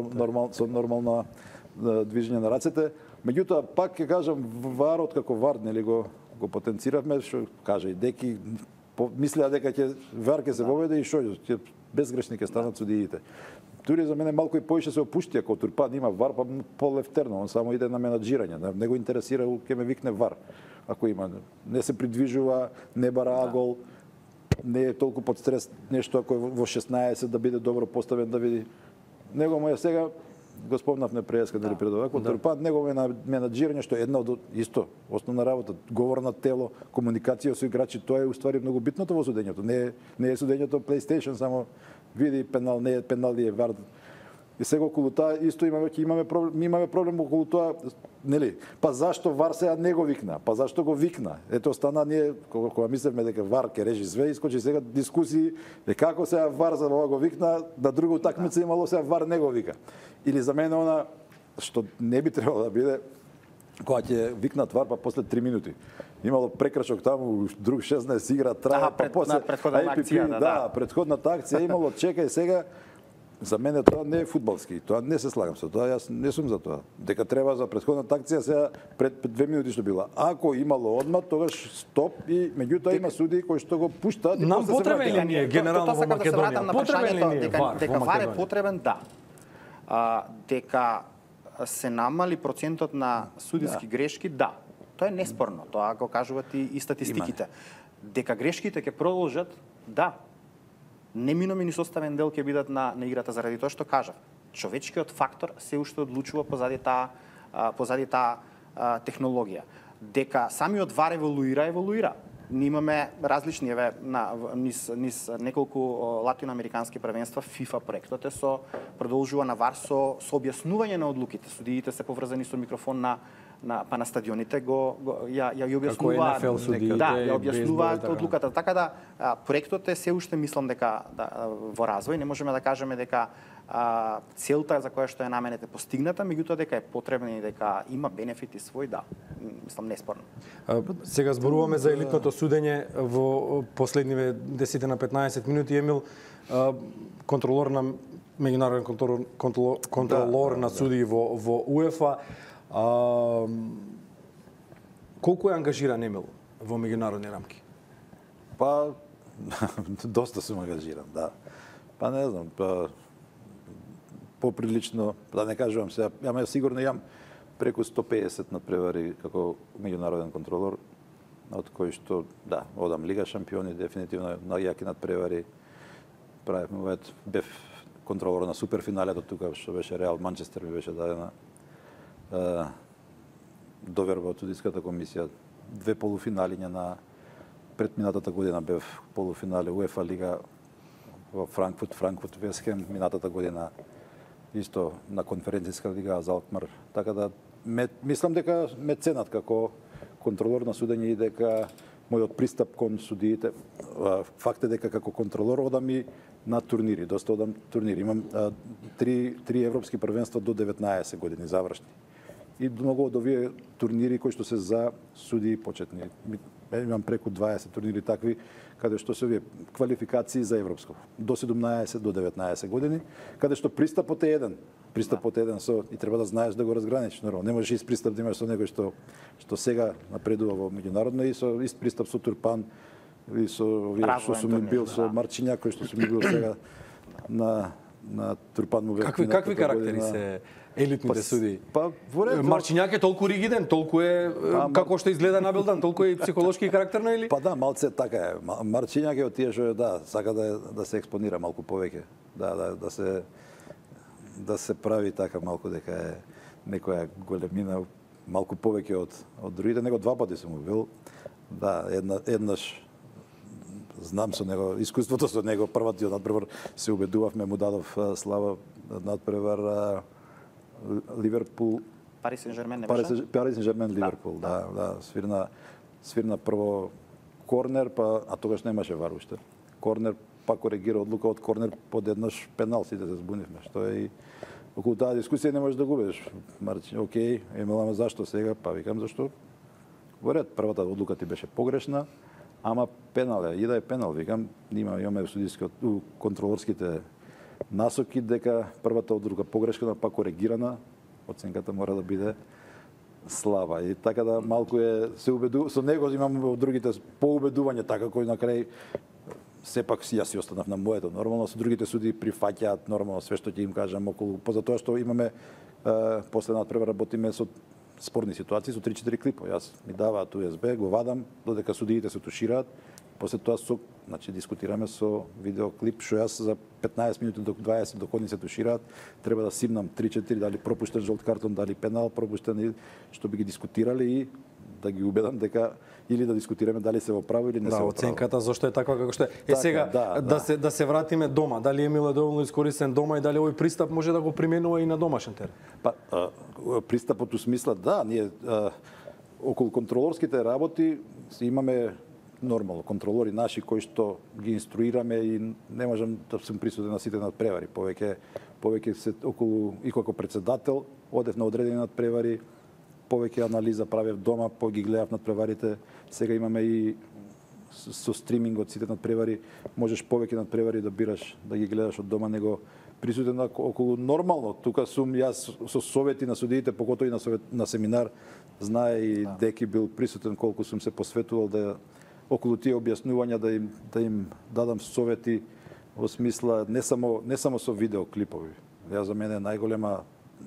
нормална движење на рацете. Меѓутоа, пак ќе кажам, варот како вар, нели го потенциравме, што кажа и Деки, мислеа дека вар ќе се воведе и што ќе безгрешни ќе станат судиите. Дури за мене малку и поише се опушти, ако Турпан има вар, па по-лефтерно, он само иде на менаџирање, не го интересира, ќе ме викне вар, ако има. Не се придвижува, не бара агол, не е толку под стрес, нешто ако е во 16 да биде добро поставен да види. Него му е сега го спомнавме преска дали пред ова, Турпан негово менаџирање што е една од исто основна работа, говор на тело, комуникација со играчи, тоа е уствари многу битното во судењето. Не е судењето PlayStation само види пенал, не е пенал, е вар. И сега околу тоа исто имаме проблем околу тоа, нели? Па зашто вар сега не го викна? Па зашто го викна? Ето стана ние кога мислевме дека вар ќе реши све, искочи сега дискусии дека како сега вар за ова го викна, да друга утакмица имало сега вар не го вика. Или за мене она што не би требало да биде кога ќе викнат вар па после 3 минути. Имало прекрашок таму, друг 16 игра трае, па после претходната акција, претходната акција имало, чекај сега. За мене тоа не е фудбалски, тоа не се слагам со тоа, јас не сум за тоа. Дека треба за претходната акција сега пред 2 минути што била. Ако имало одма, тогаш стоп и меѓутоа има судии кои што го пуштаат и нам потребен ли ни е генерално во Македонија? Потребен ли ни е дека вар е потребен, да. Дека се намали процентот на судиски грешки, да. Тоа е неспорно, тоа го кажуваат и статистиките. Дека грешките ќе продолжат, да. Неминомен и составен дел ќе бидат на играта заради тоа што кажав. Човечкиот фактор се уште одлучува позади таа технологија. Дека самиот вар еволуира. Ние имаме различни низ неколку латиноамерикански првенства FIFA проектот продолжува на вар со објаснување на одлуките. Судиите се поврзани со микрофон на стадионите ја објаснуваат, ја објаснуваат одлуката. Така да проектот е се уште мислам дека во развој, не можеме да кажеме дека целта за која што е наменет е постигната, меѓутоа дека е потребна и дека има бенефити свој, да. Мислам неспорно. Сега зборуваме за елитното судење во последниве 10 на 15 минути. Емил, контролор на меѓународен контролор на судии во УЕФА. Колку е ангажиран Емил во меѓународни рамки? Па доста сум ангажиран, да. Па не знам, поприлично, да не кажувам сега, сигурно имам преку 150 надпревари како меѓународен контролор, од кои што, да, одам Лига шампиони, дефинитивно на јаки надпревари. Бев контролор на суперфиналето тука, што беше Реал Манчестер, ми беше дадена доверба од судиската комисија. 2 полуфиналиња на предминатата година бев полуфинале УЕФА Лига во Франкфурт Вест Хем, минатата година исто на конференцијска лига за Алкмар. Така да мислам дека ме ценат како контролор на судење и дека мојот пристап кон судиите, факт е дека како контролор одам и на турнири, доста одам турнири. Имам три европски првенства до 19 години завршни. И многу од овие турнири кои што се за судии почетни. Имам преку 20 турнири такви, каде што се овие квалификации за европско. До 17, до 19 години, каде што пристапот е еден. Пристапот е еден и треба да знаеш да го разграничиш. Не можеш ист пристап да имаш со некој што сега напредува во меѓународно и со ист пристап со Турпан и со овие што сум бил со Марчињак кој што сум бил сега на Турпан му Какви карактери се елитните судии? Марчињак е толку ригиден, толку е како што изгледа на Белдан, толку е психолошки и карактерно или? Па да, малце така е. Марчињак е од тие што сака да се експонира малку повеќе. Да се прави така малку дека е некоја големина малку повеќе од другите, него два пати сум бил. Да, еднаш знам со него, искуството со него, првиот надпревар се убедувавме, му дадов слава надпревар Ливерпул. Пари Сен-Жермен не беше? Пари Сен-Жермен Ливерпул, да, свирна прво корнер, а тогаш немаше вар уште. Корнер, па коригира одлука од корнер, под еднаш пенал, сите се збунивме, што е и околу таа дискусија не можеш да губиш. Океј, ама зашто сега? Па викам зашто. Во ред, првата одлука ти беше погрешна, ама пенал е, и да е пенал, викам, имаме контролорските насоки дека првата одлука погрешна, па коригирана, оценката мора да биде слаба. И така да малку се убедува, со него имам во другите поубедување, така кој на крај сепак јас си останав на моето. Нормално со другите суди прифаќаат нормално све што ќе им кажам околу, позатоа што имаме после надпревар работиме со спорни ситуации со 3-4 клипа. Јас ми даваат USB, го вадам додека судиите се тушираат. После тоа дискутираме со видеоклип што јас за 15 минути до 20 доколку се тушираат, треба да симнам 3-4 дали пропуштен жолт картон, дали пенал пропуштен, што би ги дискутирале и да ги убедам дека или да дискутираме дали се во право или не се во право. Да, оценката зошто е таква како што е. Сега да се вратиме дома, дали Емил е доволно искористен дома и дали овој пристап може да го применува и на домашен терен? Па пристапот у смисла ние околу контролорските работи имаме нормално контролори наши кои што ги инструираме и не можам да сум присутен на сите надпревари, повеќе се околу и како председател одев на одредени надпревари, повеќе анализа правев дома, ги гледав надпреварите. Сега имаме и со стриминг од сите надпревари, можеш повеќе надпревари да бираш, да ги гледаш од дома, него присутен околу нормално. Тука сум јас со совети на судиите, поготоа и на семинар, знае и Деки бил присутен колку сум се посветувал околу тие објаснувања да им дадам совети во смисла не само со видеоклипови. Ја за мене најголема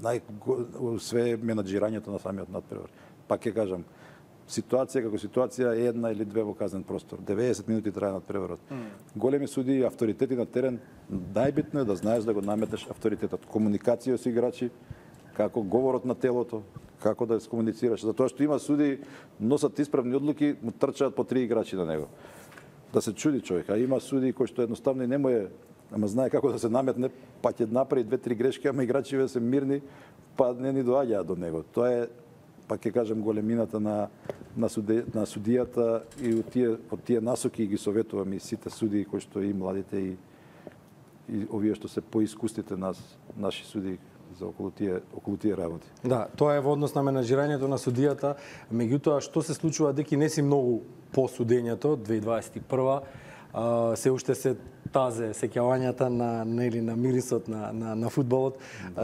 све менаџирањето на самиот надпревар. Пак ќе кажам, ситуација како ситуација е една или две во казнен простор. 90 минути трае надпреварот. Големи судии, авторитети на терен, најбитно е да знаеш да го наметнеш авторитетот. Комуникација со играчи, како говорот на телото, како да се комуницираш. Затоа што има судии, носат исправни одлуки, му трчаат по 3 играчи на него. Да се чуди човек, а има судии кои што едноставно не му е, ама знае како да се наметне, па ќе направи 2-3 грешки, ама играчиве се мирни, па не ни доаѓаат до него. Тоа е, пак ќе кажам, големината на судијата и од тие насоки ги советувам и сите судии кои што и младите и овие што се поискустите наши судии за околу тие работи. Да, тоа е во однос на менаџирањето на судијата. Меѓутоа, што се случува деки не си многу по судењето 2021 се уште се тазе сеќавањата на мирисот на фудбалот.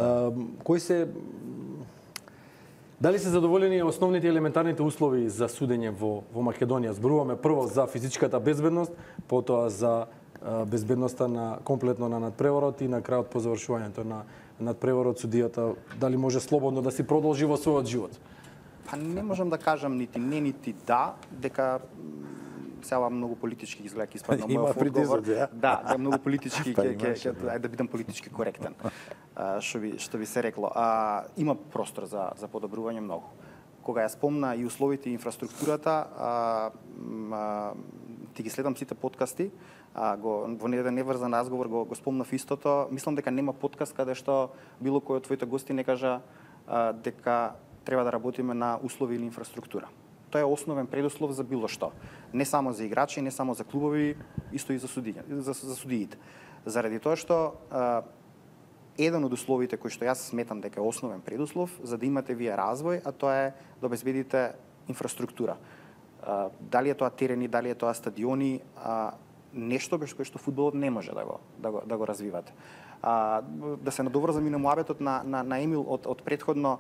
Дали се задоволени основните елементарните услови за судење во Македонија? Зборуваме прво за физичката безбедност, потоа за безбедноста комплетно на надпреварот и на крајот по завршувањето на надпреварот судијата дали може слободно да си продолжи во својот живот? Па не можам да кажам нити не, нити да, дека сега многу политички изгледа ќе испадна мојот одговор. Да, многу политички ќе да бидам политички коректен. Што би се рекло. Има простор за подобрување многу. Кога ја спомна и условите и инфраструктурата, ти ги следам сите подкасти, во еден неврзан разговор го спомнав истото. Мислам дека нема подкаст каде што било кој од твоите гости не кажа дека треба да работиме на услови или инфраструктура. Тоа е основен предуслов за било што. Не само за играчи, не само за клубови, исто и за судиите. Заради тоа што еден од условите кои што јас сметам дека е основен предуслов за да имате вие развој, а тоа е да обезбедите инфраструктура. Дали е тоа терени, дали е тоа стадиони, нешто без кое што фудбалот не може да го развивате. Да се надоврзам и на муабетот на Емил од предходно,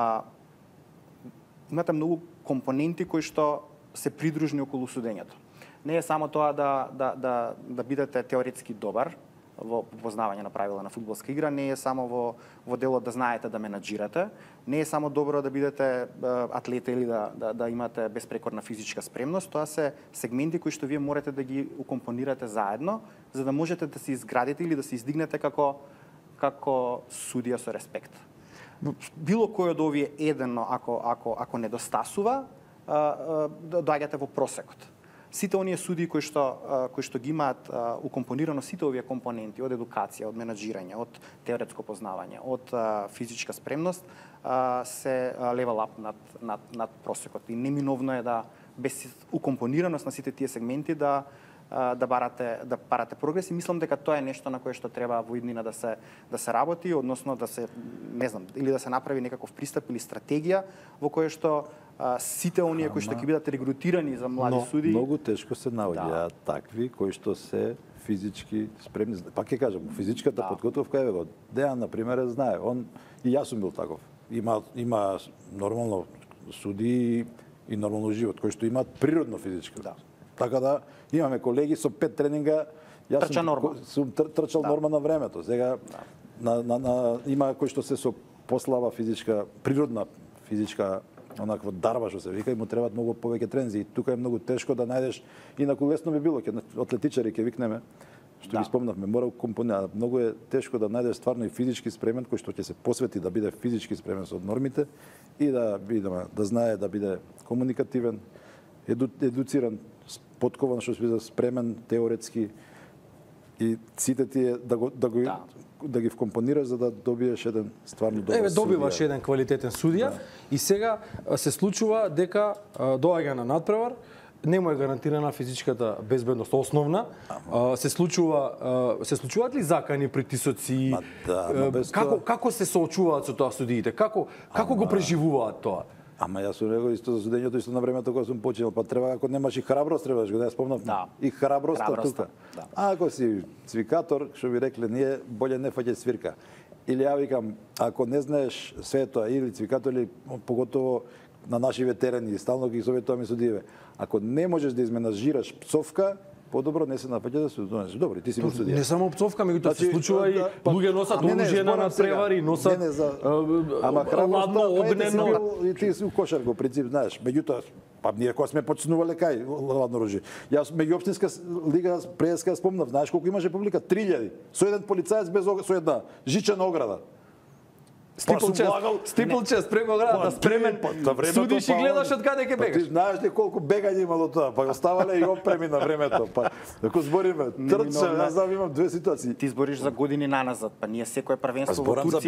имате многу компоненти кои што се придружни околу судењето. Не е само тоа да бидете теоретски добар во познавање на правила на фудбалска игра, не е само во делот да знаете да менаџирате, не е само добро да бидете атлета или да имате безпрекорна физичка спремност, тоа се сегменти кои што вие можете да ги укомпонирате заедно, за да можете да се изградите или да се издигнете како судија со респект. Било кој од овие едно, ако недостасува, доаѓате во просекот. Сите оние судии кои што ги имаат укомпонирано сите овие компоненти од едукација, од менаџирање, од теоретско познавање, од физичка спремност, се левел ап над просекот. И неминовно е да без укомпонираност на сите тие сегменти да барате прогрес, и мислам дека тоа е нешто на кое што треба во иднина да се работи, односно да се, не знам, или да се направи некаков пристап или стратегија во кое што сите оние кои што ќе бидат регрутирани за млади судии. Многу тешко се наоѓаат такви кои што се физички спремни. Пак ќе кажам, физичката подготовка е го. Дејан на пример знае, он и јас сум бил таков. Има нормално судии и нормално живот кои што имаат природно физичка. Да. Така да имаме колеги со 5 тренинга, јас сум трчал норма на времето. Сега има кои што се со послаба физичка, природна физичка онаква дарба што се вика, и му требаат многу повеќе трензи. И тука е многу тешко да најдеш, инаку лесно би било, ќе атлетичари ќе викнеме, што ги спомнавме, мора компонира. Многу е тешко да најдеш стварно и физички спремен кој што ќе се посвети да биде физички спремен со нормите и да знае да биде комуникативен, едуциран, подкован, што биде спремен теоретски, и сите тие да ги вкомпонираш за да добиеш еден стварно добар судија. Добиваш еден квалитетен судија и сега се случува дека доаѓа на надпревар, не му е гарантирана физичката безбедност основна. Се случуваат ли закани, притисоци? Како се соочуваат со тоа судиите? Како го преживуваат тоа? Ама јас сум рекол исто за судењето, исто на времето кога сум починал, па треба, ако немаш и храброст, требаш го, да ја спомнав. И храброста тука. Ако си цвикатор, што би рекле ние, боле не фаќај свирка. Или ја викам, ако не знаеш све тоа, или цвикатор, или поготово на наши ветерани, стално ги советуваме судиеве, ако не можеш да изменажираш пцовка, подобро не се нафаќа да се донесеш. Добро, ти си бил судија. Не само пцовка, меѓутоа се случува и луѓе носат оружје на надпревари, носат ладно, огнено. И ти си у кошарко, принцип, знаеш. Меѓутоа, па ние кога сме почнувале кај ладно оружје. Јас меѓуопштинска лига преска спомнав, знаеш колку имаше публика? 3000. Со еден полицаец со една жичена ограда. Стиплчест према оградата, спремен. Судиш и гледаш од каде ќе бегаш. Ти знаеш ли колку бегање имало тоа, па го ставале и опреми на времето, па ако збориме, трча, јас знам, имам две ситуации. Ти збориш за години наназад, па ние секое првенство во Турција,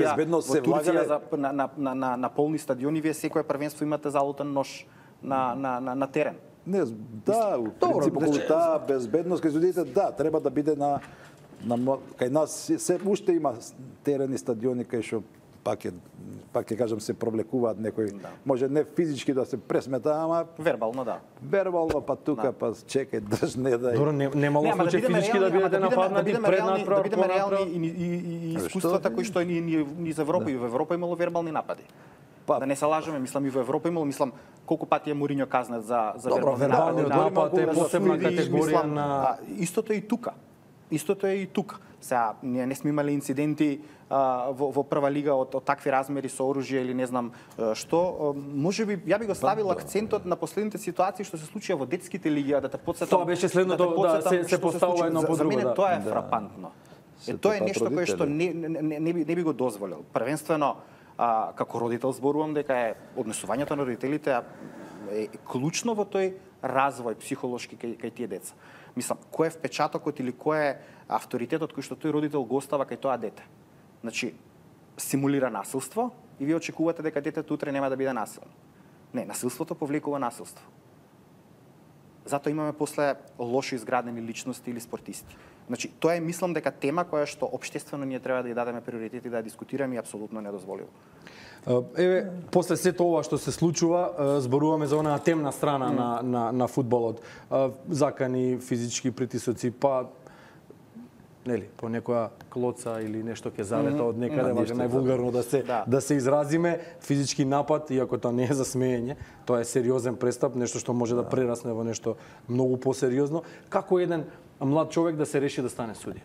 на полни стадиони, вие секое првенство имате залутен нош на терен. Не, да, у принцип, околу таа безбедност кај судиите, да, треба да биде кај нас се уште има терени, стадиони кај што пак ќе кажам се провлекуваат некои, може не физички да се пресмета, ама вербално, да. Вербално, па тука, па чекај, држ, не да. Добро, немало случаи физички да бидете нападнати пред надпревар, да бидеме реални и искуствата кои што ни за Европа, и во Европа имало вербални напади. Да не се лажеме, мислам и во Европа имало, мислам колку пати е Мориньо казнат за вербални напад е посебна категорија на истото е и тука. Истото е и тука. Сега, ние не сме имали инциденти во прва лига од такви размери со оружје или не знам што. Можеби ја би го ставил акцентот на последните ситуации што се случија во детските лиги, да те потсетам. Тоа беше следното, се поставува едно по друго. За мене тоа е фрапантно. Тоа е нешто кое што не би го дозволил. Првенствено, како родител зборувам дека однесувањето на родителите е клучно во тој развој психолошки кај тие деца. Мислам, кој е впечатокот или кој е авторитетот кој што тој родител го остава кај тоа дете? Значи, симулира насилство и вие очекувате дека детето утре нема да биде насилно. Не, насилството повлекува насилство. Затоа имаме после лошо изградени личности или спортисти. Значи, тоа е, мислам, дека тема која што општествено ние треба да ја дадеме приоритет и да ја дискутираме и апсолутно недозволиво. Еве, после сето ова што се случува, зборуваме за онаа темна страна на фудбалот. Закани, физички притисоци, па нели, по некоја клоца или нешто ќе завета од некаде, вака највулгарно да се изразиме, физички напад, иако тоа не е за смеење, тоа е сериозен престап, нешто што може да прерасне во нешто многу посериозно. Како еден млад човек да се реши да стане судија?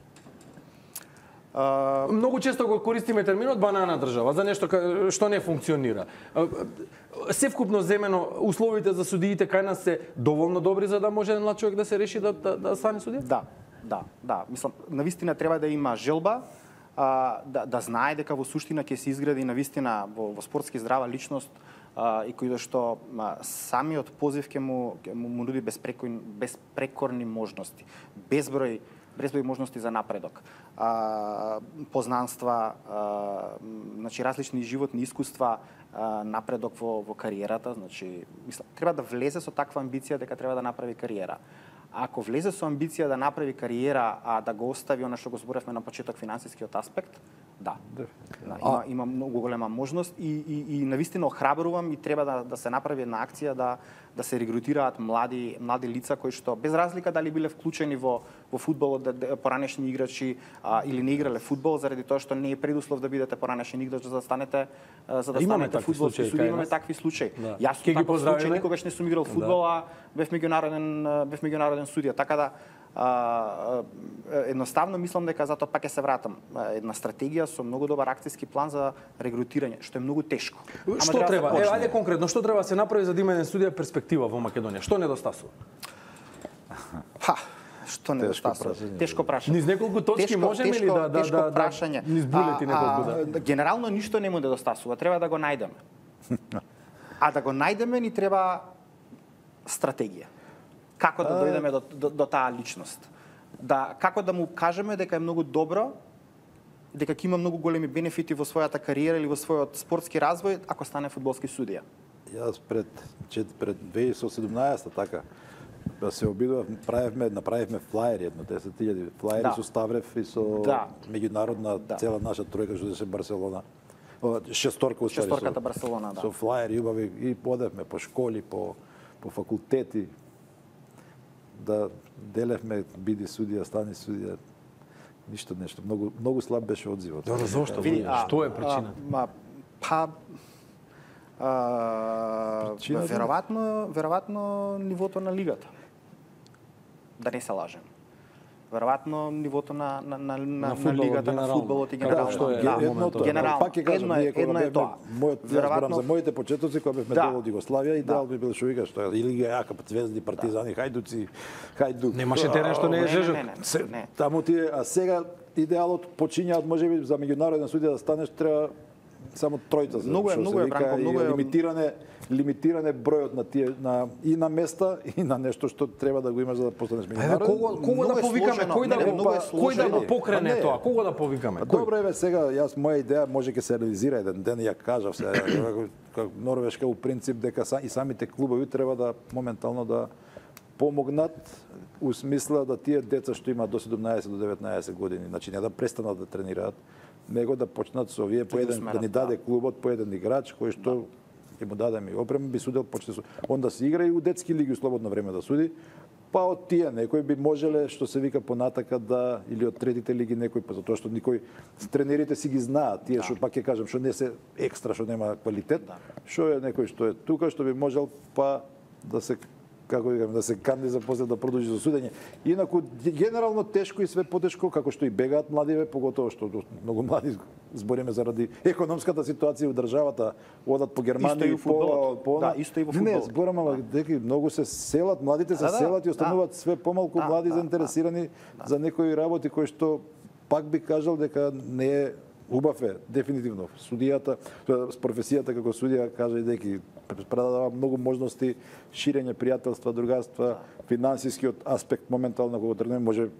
Многу често го користиме терминот банана држава за нешто што не функционира. Севкупно земено, условите за судиите кај нас се доволно добри за да може млад човек да се реши да стане судија? Да. Мислам, навистина треба да има желба, да знае дека во суштина ќе се изгради навистина во спортски здрава личност и кој што самиот позив ќе му нуди безпрекорни можности, безброј можности за напредок, познанства, значи различни животни искуства, напредок во кариерата, значи мислам, треба да влезе со таква амбиција дека треба да направи кариера. Ако влезе со амбиција да направи кариера, а да го остави она што го зборевме на почеток финансискиот аспект, има многу голема можност и навистина охрабрувам и треба да се направи една акција да се регрутираат млади лица кои што без разлика дали биле вклучени во фудбалот, поранешни играчи или не играле фудбал, заради тоа што не е предуслов да бидете поранешен играч за да станете фудбалски судија. Имаме такви случаи. Јас сум таков случај, никогаш не сум играл фудбал, а бев меѓународен судија, така да едноставно мислам дека затоа пак ќе се вратам. Една стратегија со многу добар акцијски план за регрутирање, што е многу тешко. Што треба? Ајде конкретно, што треба да се направи за да има еден судија перспектива во Македонија? Што недостасува? Што недостасува? Тешко прашање. Низ неколку точки можеме ли да низ булети неколку генерално ништо не му недостасува, треба да го најдеме. А да го најдеме ни треба стратегија. Како да дојдеме до таа личност. Како да му кажеме дека е многу добро, дека ќе има многу големи бенефити во својата кариера или во својот спортски развој ако стане фудбалски судија. Јас пред 2017 така да се обидував, направивме флаери, 10.000 флаери со Ставрев и со меѓународна цела наша тројка што се Барселона. Шесторката Барселона, со флаери убави и подевме по школи, по факултети, да делевме биди судија, стани судија. Нешто многу слаб беше одзивот. Добро, зошто? Што е причина? Веројатно нивото на лигата. Да не се лажем. Веројатно нивото на лигата, на фудбалот и генерално. Пак ќе кажам, едно е тоа. Јас за моите почетоци кога бевме дел од Југославија, идеал би бил што викаш, тоа или јака Звезди, Партизани, Хајдуци, Хајдук. Немаше терен што не е Жежок. Таму тие, а сега идеалот почињаат можеби за меѓународен судија да станеш треба само тројца. Многу е Бранко, многу е лимитиране бројот на тие и на места и на нешто што треба да го имаш за да постанеш меѓународен. Кого да повикаме, кој да го покрене тоа? Кого да повикаме? Добро еве сега јас моја идеја може ќе се реализира еден ден, ја кажав се како Норвешка у принцип дека и самите клубови треба да моментално да помогнат у смисла да тие деца што имаат до 17 до 19 години, значи не да престанат да тренираат, него да почнат со овие по еден да ни даде клубот по еден играч кој што ќе му дадеме и опрема, би судел почне со онда се игра и у детски лиги у слободно време да суди. Па од тие некои би можеле што се вика понатака да или од третите лиги некои, па затоа што никој тренерите си ги знаат, тие што пак ќе кажам што не се екстра, што нема квалитет, што е некој што е тука што би можел па да се како викам, да се канди за после да продолжи со судење. Инаку генерално тешко и све потешко, како што и бегаат младиве, поготово што многу млади збориме заради економската ситуација у државата, одат по Германија и по исто и во фудбалот. Не, зборам дека многу се селат, младите се селат и остануваат све помалку млади заинтересирани за некои работи кои што пак би кажал дека не е убав е, дефинитивно. Судијата, професијата како судија, кажа и дека предадава многу можности, ширење пријателства, другарства, финансискиот аспект моментално кога тргнеме може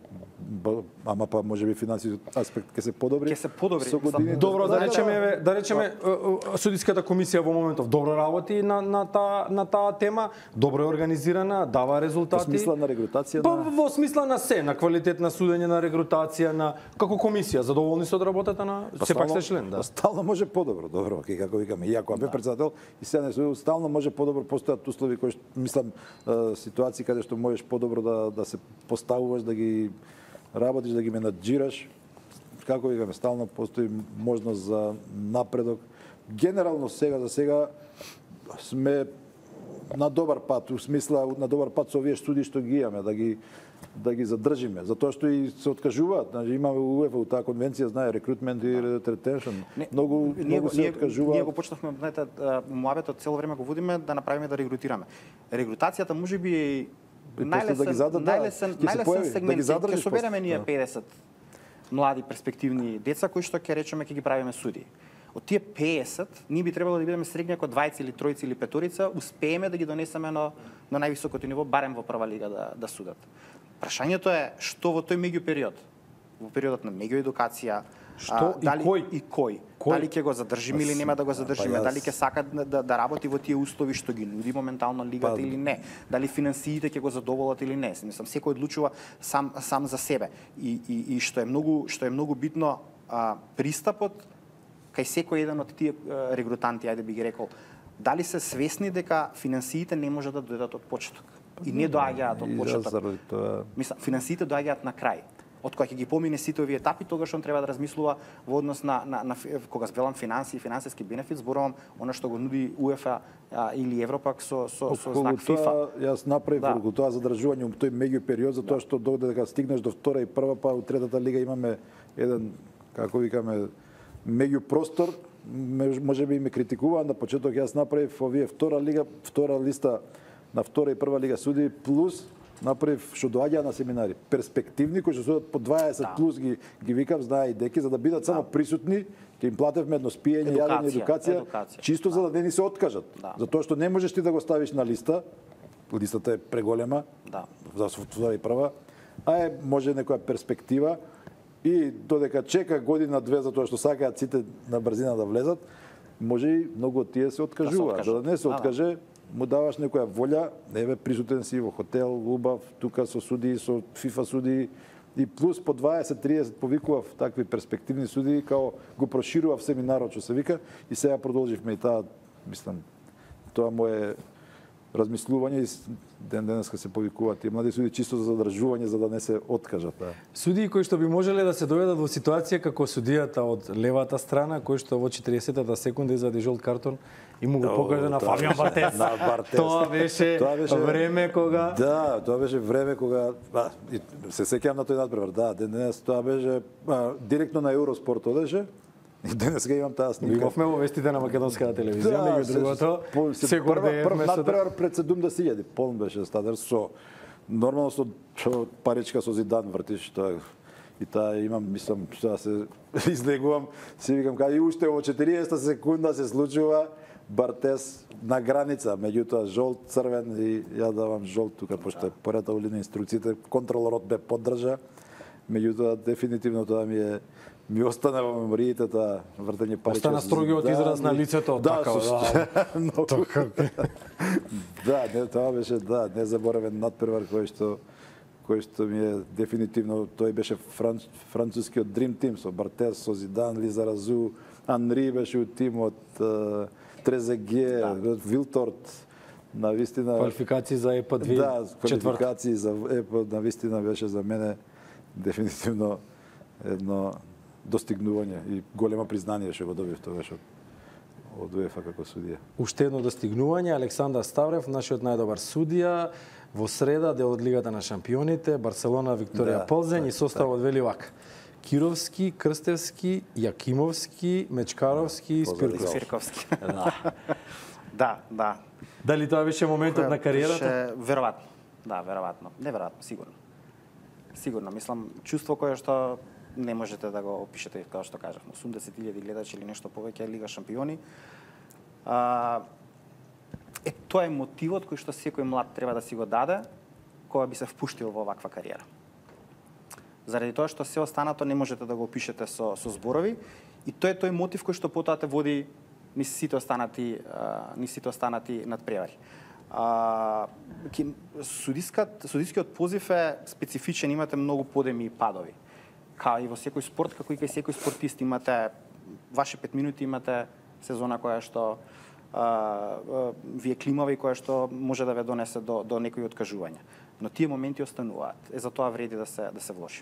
ама па можеби финансискиот аспект ќе се подобри. Ќе се подобри. Со годините. Добро, да речеме судиската комисија во моментов добро работи на таа тема, добро е организирана, дава резултати. Во смисла на регрутација Во смисла на се, на квалитет на судење, на регрутација, на како комисија, задоволни се од работата на сепак сте член, да. Стално може подобро, добро, како викаме, иако бе председател и сега не судел, стално може подобро, постојат услови кои мислам ситуации каде што можеш подобро да се поставуваш, да ги работиш, да ги менаџираш. Како викаме, стално постои можност за напредок. Генерално за сега сме на добар пат, у смисла на добар пат со овие студии што ги имаме, да ги задржиме, затоа што и се откажуваат. Значи имаме УЕФА, таа конвенција знае recruitment и retention. Многу се откажуваат. Ние го почнавме, знаете, муабетот цело време го водиме да направиме да регрутираме. Регрутацијата можеби е најлесен сегмент. Ќе собереме ние 50 млади перспективни деца кои што ќе речеме ќе ги правиме судии. Од тие 50, ние би требало да бидеме средни ако 20 или тројци или петорица, успееме да ги донесеме на највисокото ниво, барем во прва лига да судат. Прашањето е што во тој меѓупериод, во периодот на меѓуедукација, дали и кој? Дали ќе го задржиме или нема да го задржиме? Дали ќе сака да работи во тие услови што ги нуди моментално лигата или не? Дали финансиите ќе го задоволат или не? Мислам, секој одлучува сам за себе. И што е многу битно, пристапот кај секој еден од тие регрутанти, ајде би ги рекол, дали се свесни дека финансиите не може да дојдат од почеток и не доаѓаат од почеток. Мислам, финансиите доаѓаат на крај. Од кога ќе ги помине сите овие етапи, тогаш он треба да размислува во однос на кога велам финансии и финансиски бенефит, зборувам она што го нуди УЕФА или Европак со знак ФИФА. Јас направив околу тоа задржување тој меѓупериод, затоа што додека стигнеш до втора и прва, па у третата лига имаме еден, како викаме, меѓупростор, можеби и ме критикуваа на почеток, јас направив овие втора листа на втора и прва лига суди плюс направив што доаѓаа на семинари, перспективни кои што судат по 20 плюс ги викав, знае и деки за да бидат само присутни, ќе им платевме едно спиење, јадење, едукација, чисто за да не ни се откажат. Затоа што не можеш ти да го ставиш на листа, листата е преголема, за втора и прва, може некоја перспектива и додека чека година-две за тоа што сакаат сите на брзина да влезат, може и многу од тие се откажуваат. За да не се откаже, му даваш некоја волја, еве присутен си во хотел, убав, тука со судии, со ФИФА судии и плюс по 20-30 повикував такви перспективни судии, као го проширував семинарот што се вика и сега продолживме и таа, мислам, тоа мое размислување и денеска се повикуваат и млади судии чисто за задржување за да не се откажат. Судии кои што би можеле да се доведат во ситуација како судијата од левата страна кој што во 40-та секунда извади жолт картон и му го покаже на Фабиан Бартес. Тоа беше време кога тоа беше време кога се сеќавам на тој надпревар. Денес тоа беше директно на Евроспорт одеше. И денес имам таа снимка. Имавме во вестите на македонската телевизија, меѓу другото, се гордеевме со надпревар пред 70.000, полн беше стадион со нормално со паричка со Зидан вртиш тоа. И таа имам, мислам, што се излегувам, си викам кај уште во 40 секунда се случува Бартес на граница, меѓутоа жолт, црвен и ја давам жолт тука пошто е поретали на инструкциите, контролорот бе поддржа. Меѓутоа дефинитивно тоа ми остана во мемориите тоа вртење паричка. Остана строгиот израз на лицето, така. Тоа беше незаборавен надпревар кој што ми е дефинитивно, тој беше францускиот Dream Team со Бартес, со Зидан, Лизаразу, Анри беше у тимот, Трезеге, Вилторт, навистина квалификации за ЕПА 2004. Да, квалификации за ЕПА навистина беше за мене дефинитивно едно достигнување и голема признание што го добив тогаш од УЕФА како судија. Уште едно достигнување, Александар Ставрев, нашиот најдобар судија, во среда дел од Лигата на шампионите, Барселона, Викторија Ползен и составот вели вака: Кировски, Крстевски, Јакимовски, Мечкаровски, Спирковски. Да. Дали тоа беше моментот на кариерата? Веројатно. Да, веројатно. Неверојатно, сигурно. Мислам, чувство кое што не можете да го опишете, како што кажавме, 80.000 гледачи или нешто повеќе Лига шампиони. Тоа е мотивот кој што секој млад треба да си го даде кога би се впуштил во ваква кариера. Заради тоа што се останато не можете да го опишете со зборови и тоа е тој мотив кој што потоа те води низ сите останати надпревари. Судискиот позив е специфичен, имате многу подеми и падови. Као и во секој спорт, како и кај секој спортист имате ваши 5 минути, имате сезона која што ви е климава и која што може да ве донесе до некои откажувања. Но тие моменти остануваат. За тоа вреди да се вложи.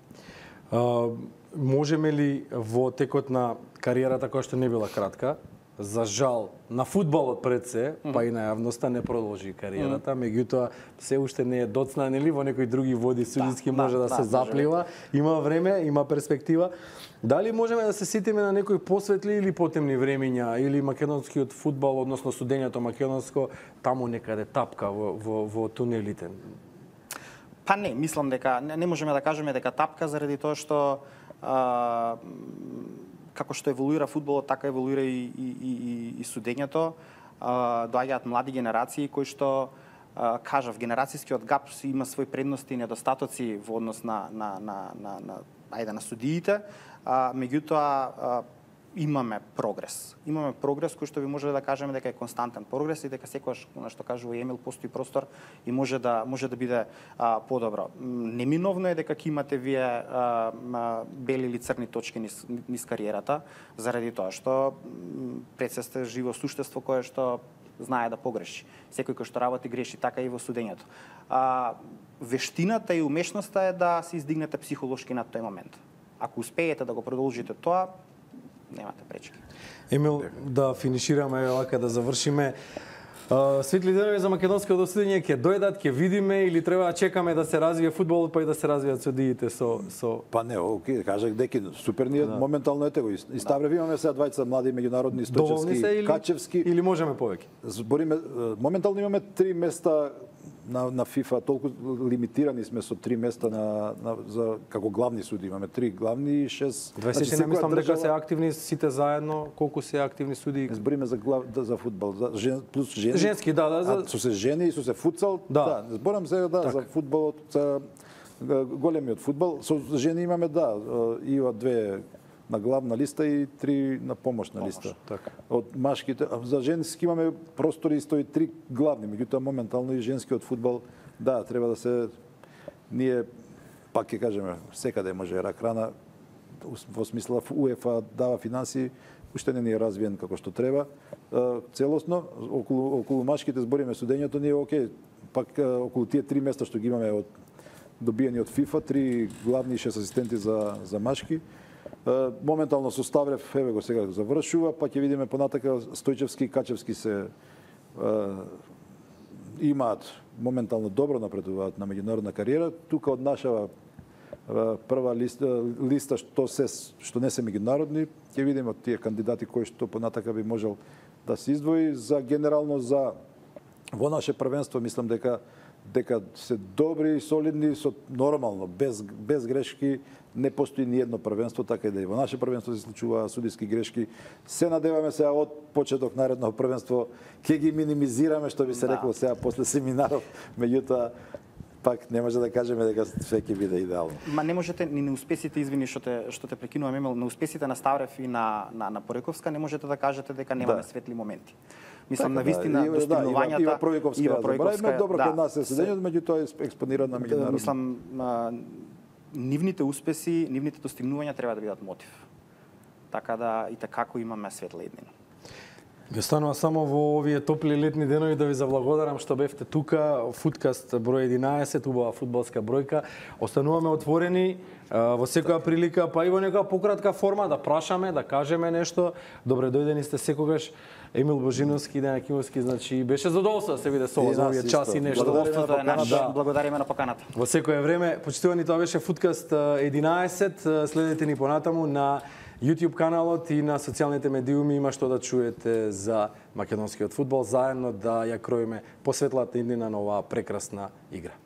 Можеме ли во текот на кариерата која што не била кратка, за жал, на фудбалот пред се, па и на јавноста не продолжи кариерата, меѓутоа се уште не е доцна, нели во некои други води судиски може да се заплива, има време, има перспектива. Дали можеме да се сетиме на некои посветли или потемни времиња, или македонскиот фудбал, односно судењето македонско, таму некаде тапка во тунелите? Па не, мислам дека не можеме да кажеме дека тапка заради тоа што како што еволуира фудбалот, така еволуира и судењето. Доаѓаат млади генерации кои што кажав, генерацијскиот гап има свои предности и недостатоци во однос на судиите, меѓутоа имаме прогрес. Имаме прогрес кој што ви може да кажеме дека е константен прогрес и дека секогаш, што кажува Емил, постои простор и може да биде подобро. Неминовно е дека ќе имате вие бели или црни точки низ кариерата, заради тоа што пред се сте живо суштество кое што знае да погреши. Секој кој што работи греши, така и во судењето. Вештината и умешноста е да се издигнете психолошки на тој момент. Ако успеете да го продолжите тоа, немате пречки. Емил, да финишираме, лака да завршиме. Светли денови за македонското судење ќе дојдат, ќе видиме или треба да чекаме да се развие фудбалот па и да се развијат судиите со Па не, окей, кажах деки супер ние моментално ете го и Ставрев имаме сега двајца млади меѓународни Стојчевски, Качевски или можеме повеќе. Збориме моментално имаме 3 места на ФИФА, толку лимитирани сме со 3 места за како главни суди. Имаме 3 главни и 6. Значи, не мислам дека се активни сите заедно, колку се активни суди. Збориме за фудбал, плюс жени. Женски, да. Со се жени и со се футсал, да. Зборам сега за фудбалот, за големиот фудбал. Со жени имаме и 2 на главна листа и 3 на помошна листа. Така. Од машките, за женски имаме простори и 103 главни, меѓутоа моментално и женскиот фудбал, треба да се ние пак ќе кажеме, секаде може рак рана во смисла УЕФА дава финанси, уште не е развиен како што треба. Целосно околу машките збориме судењето ние окей, пак околу тие 3 места што ги имаме од добиени од ФИФА, 3 главни и 6 асистенти за машки. Моментално со Ставрев, еве го сега завршува, па ќе видиме понатака Стојчевски и Качевски се имаат моментално добро напредуваат на меѓународна кариера. Тука од наша прва листа што не се меѓународни, ќе видиме од тие кандидати кои што понатака би можел да се издвои за генерално во наше првенство, мислам дека се добри и солидни, со нормално, без грешки, не постои ни едно првенство, така и да и во наше првенство се случуваат судиски грешки. Се надеваме сега од почеток наредно првенство ќе ги минимизираме, што би се рекло сега после семинаров, меѓутоа пак не може да кажеме дека све ќе биде идеално. Не можете ни неуспесите, извини што те прекинувам, Емил, неуспесите на Ставрев и на Порековска не можете да кажете дека немаме светли моменти. Мислам, навистина достигнувањата Ива Пројковска, добро кај нас е седењето, меѓутоа е експонирано на меѓународно. Мислам, нивните успеси, нивните достигнувања треба да бидат мотив. Така да и како имаме светла иднина. Ја станува само во овие топли летни денови да ви заблагодарам што бевте тука. Футкаст број 11, убава фудбалска бројка. Остануваме отворени во секоја прилика, па и во некоја пократка форма да прашаме, да кажеме нешто. Добре дојдени сте секогаш. Емил Божиновски и Дејан Акимовски, значи беше задоволство да се виде со вас во овие часи нешто. Благодариме на поканата. Во секое време, почитувани, тоа беше Футкаст 11. Следете ни понатаму на YouTube каналот и на социјалните медиуми, има што да чуете за македонскиот фудбал, заедно да ја кроиме посветлата иднина на оваа прекрасна игра.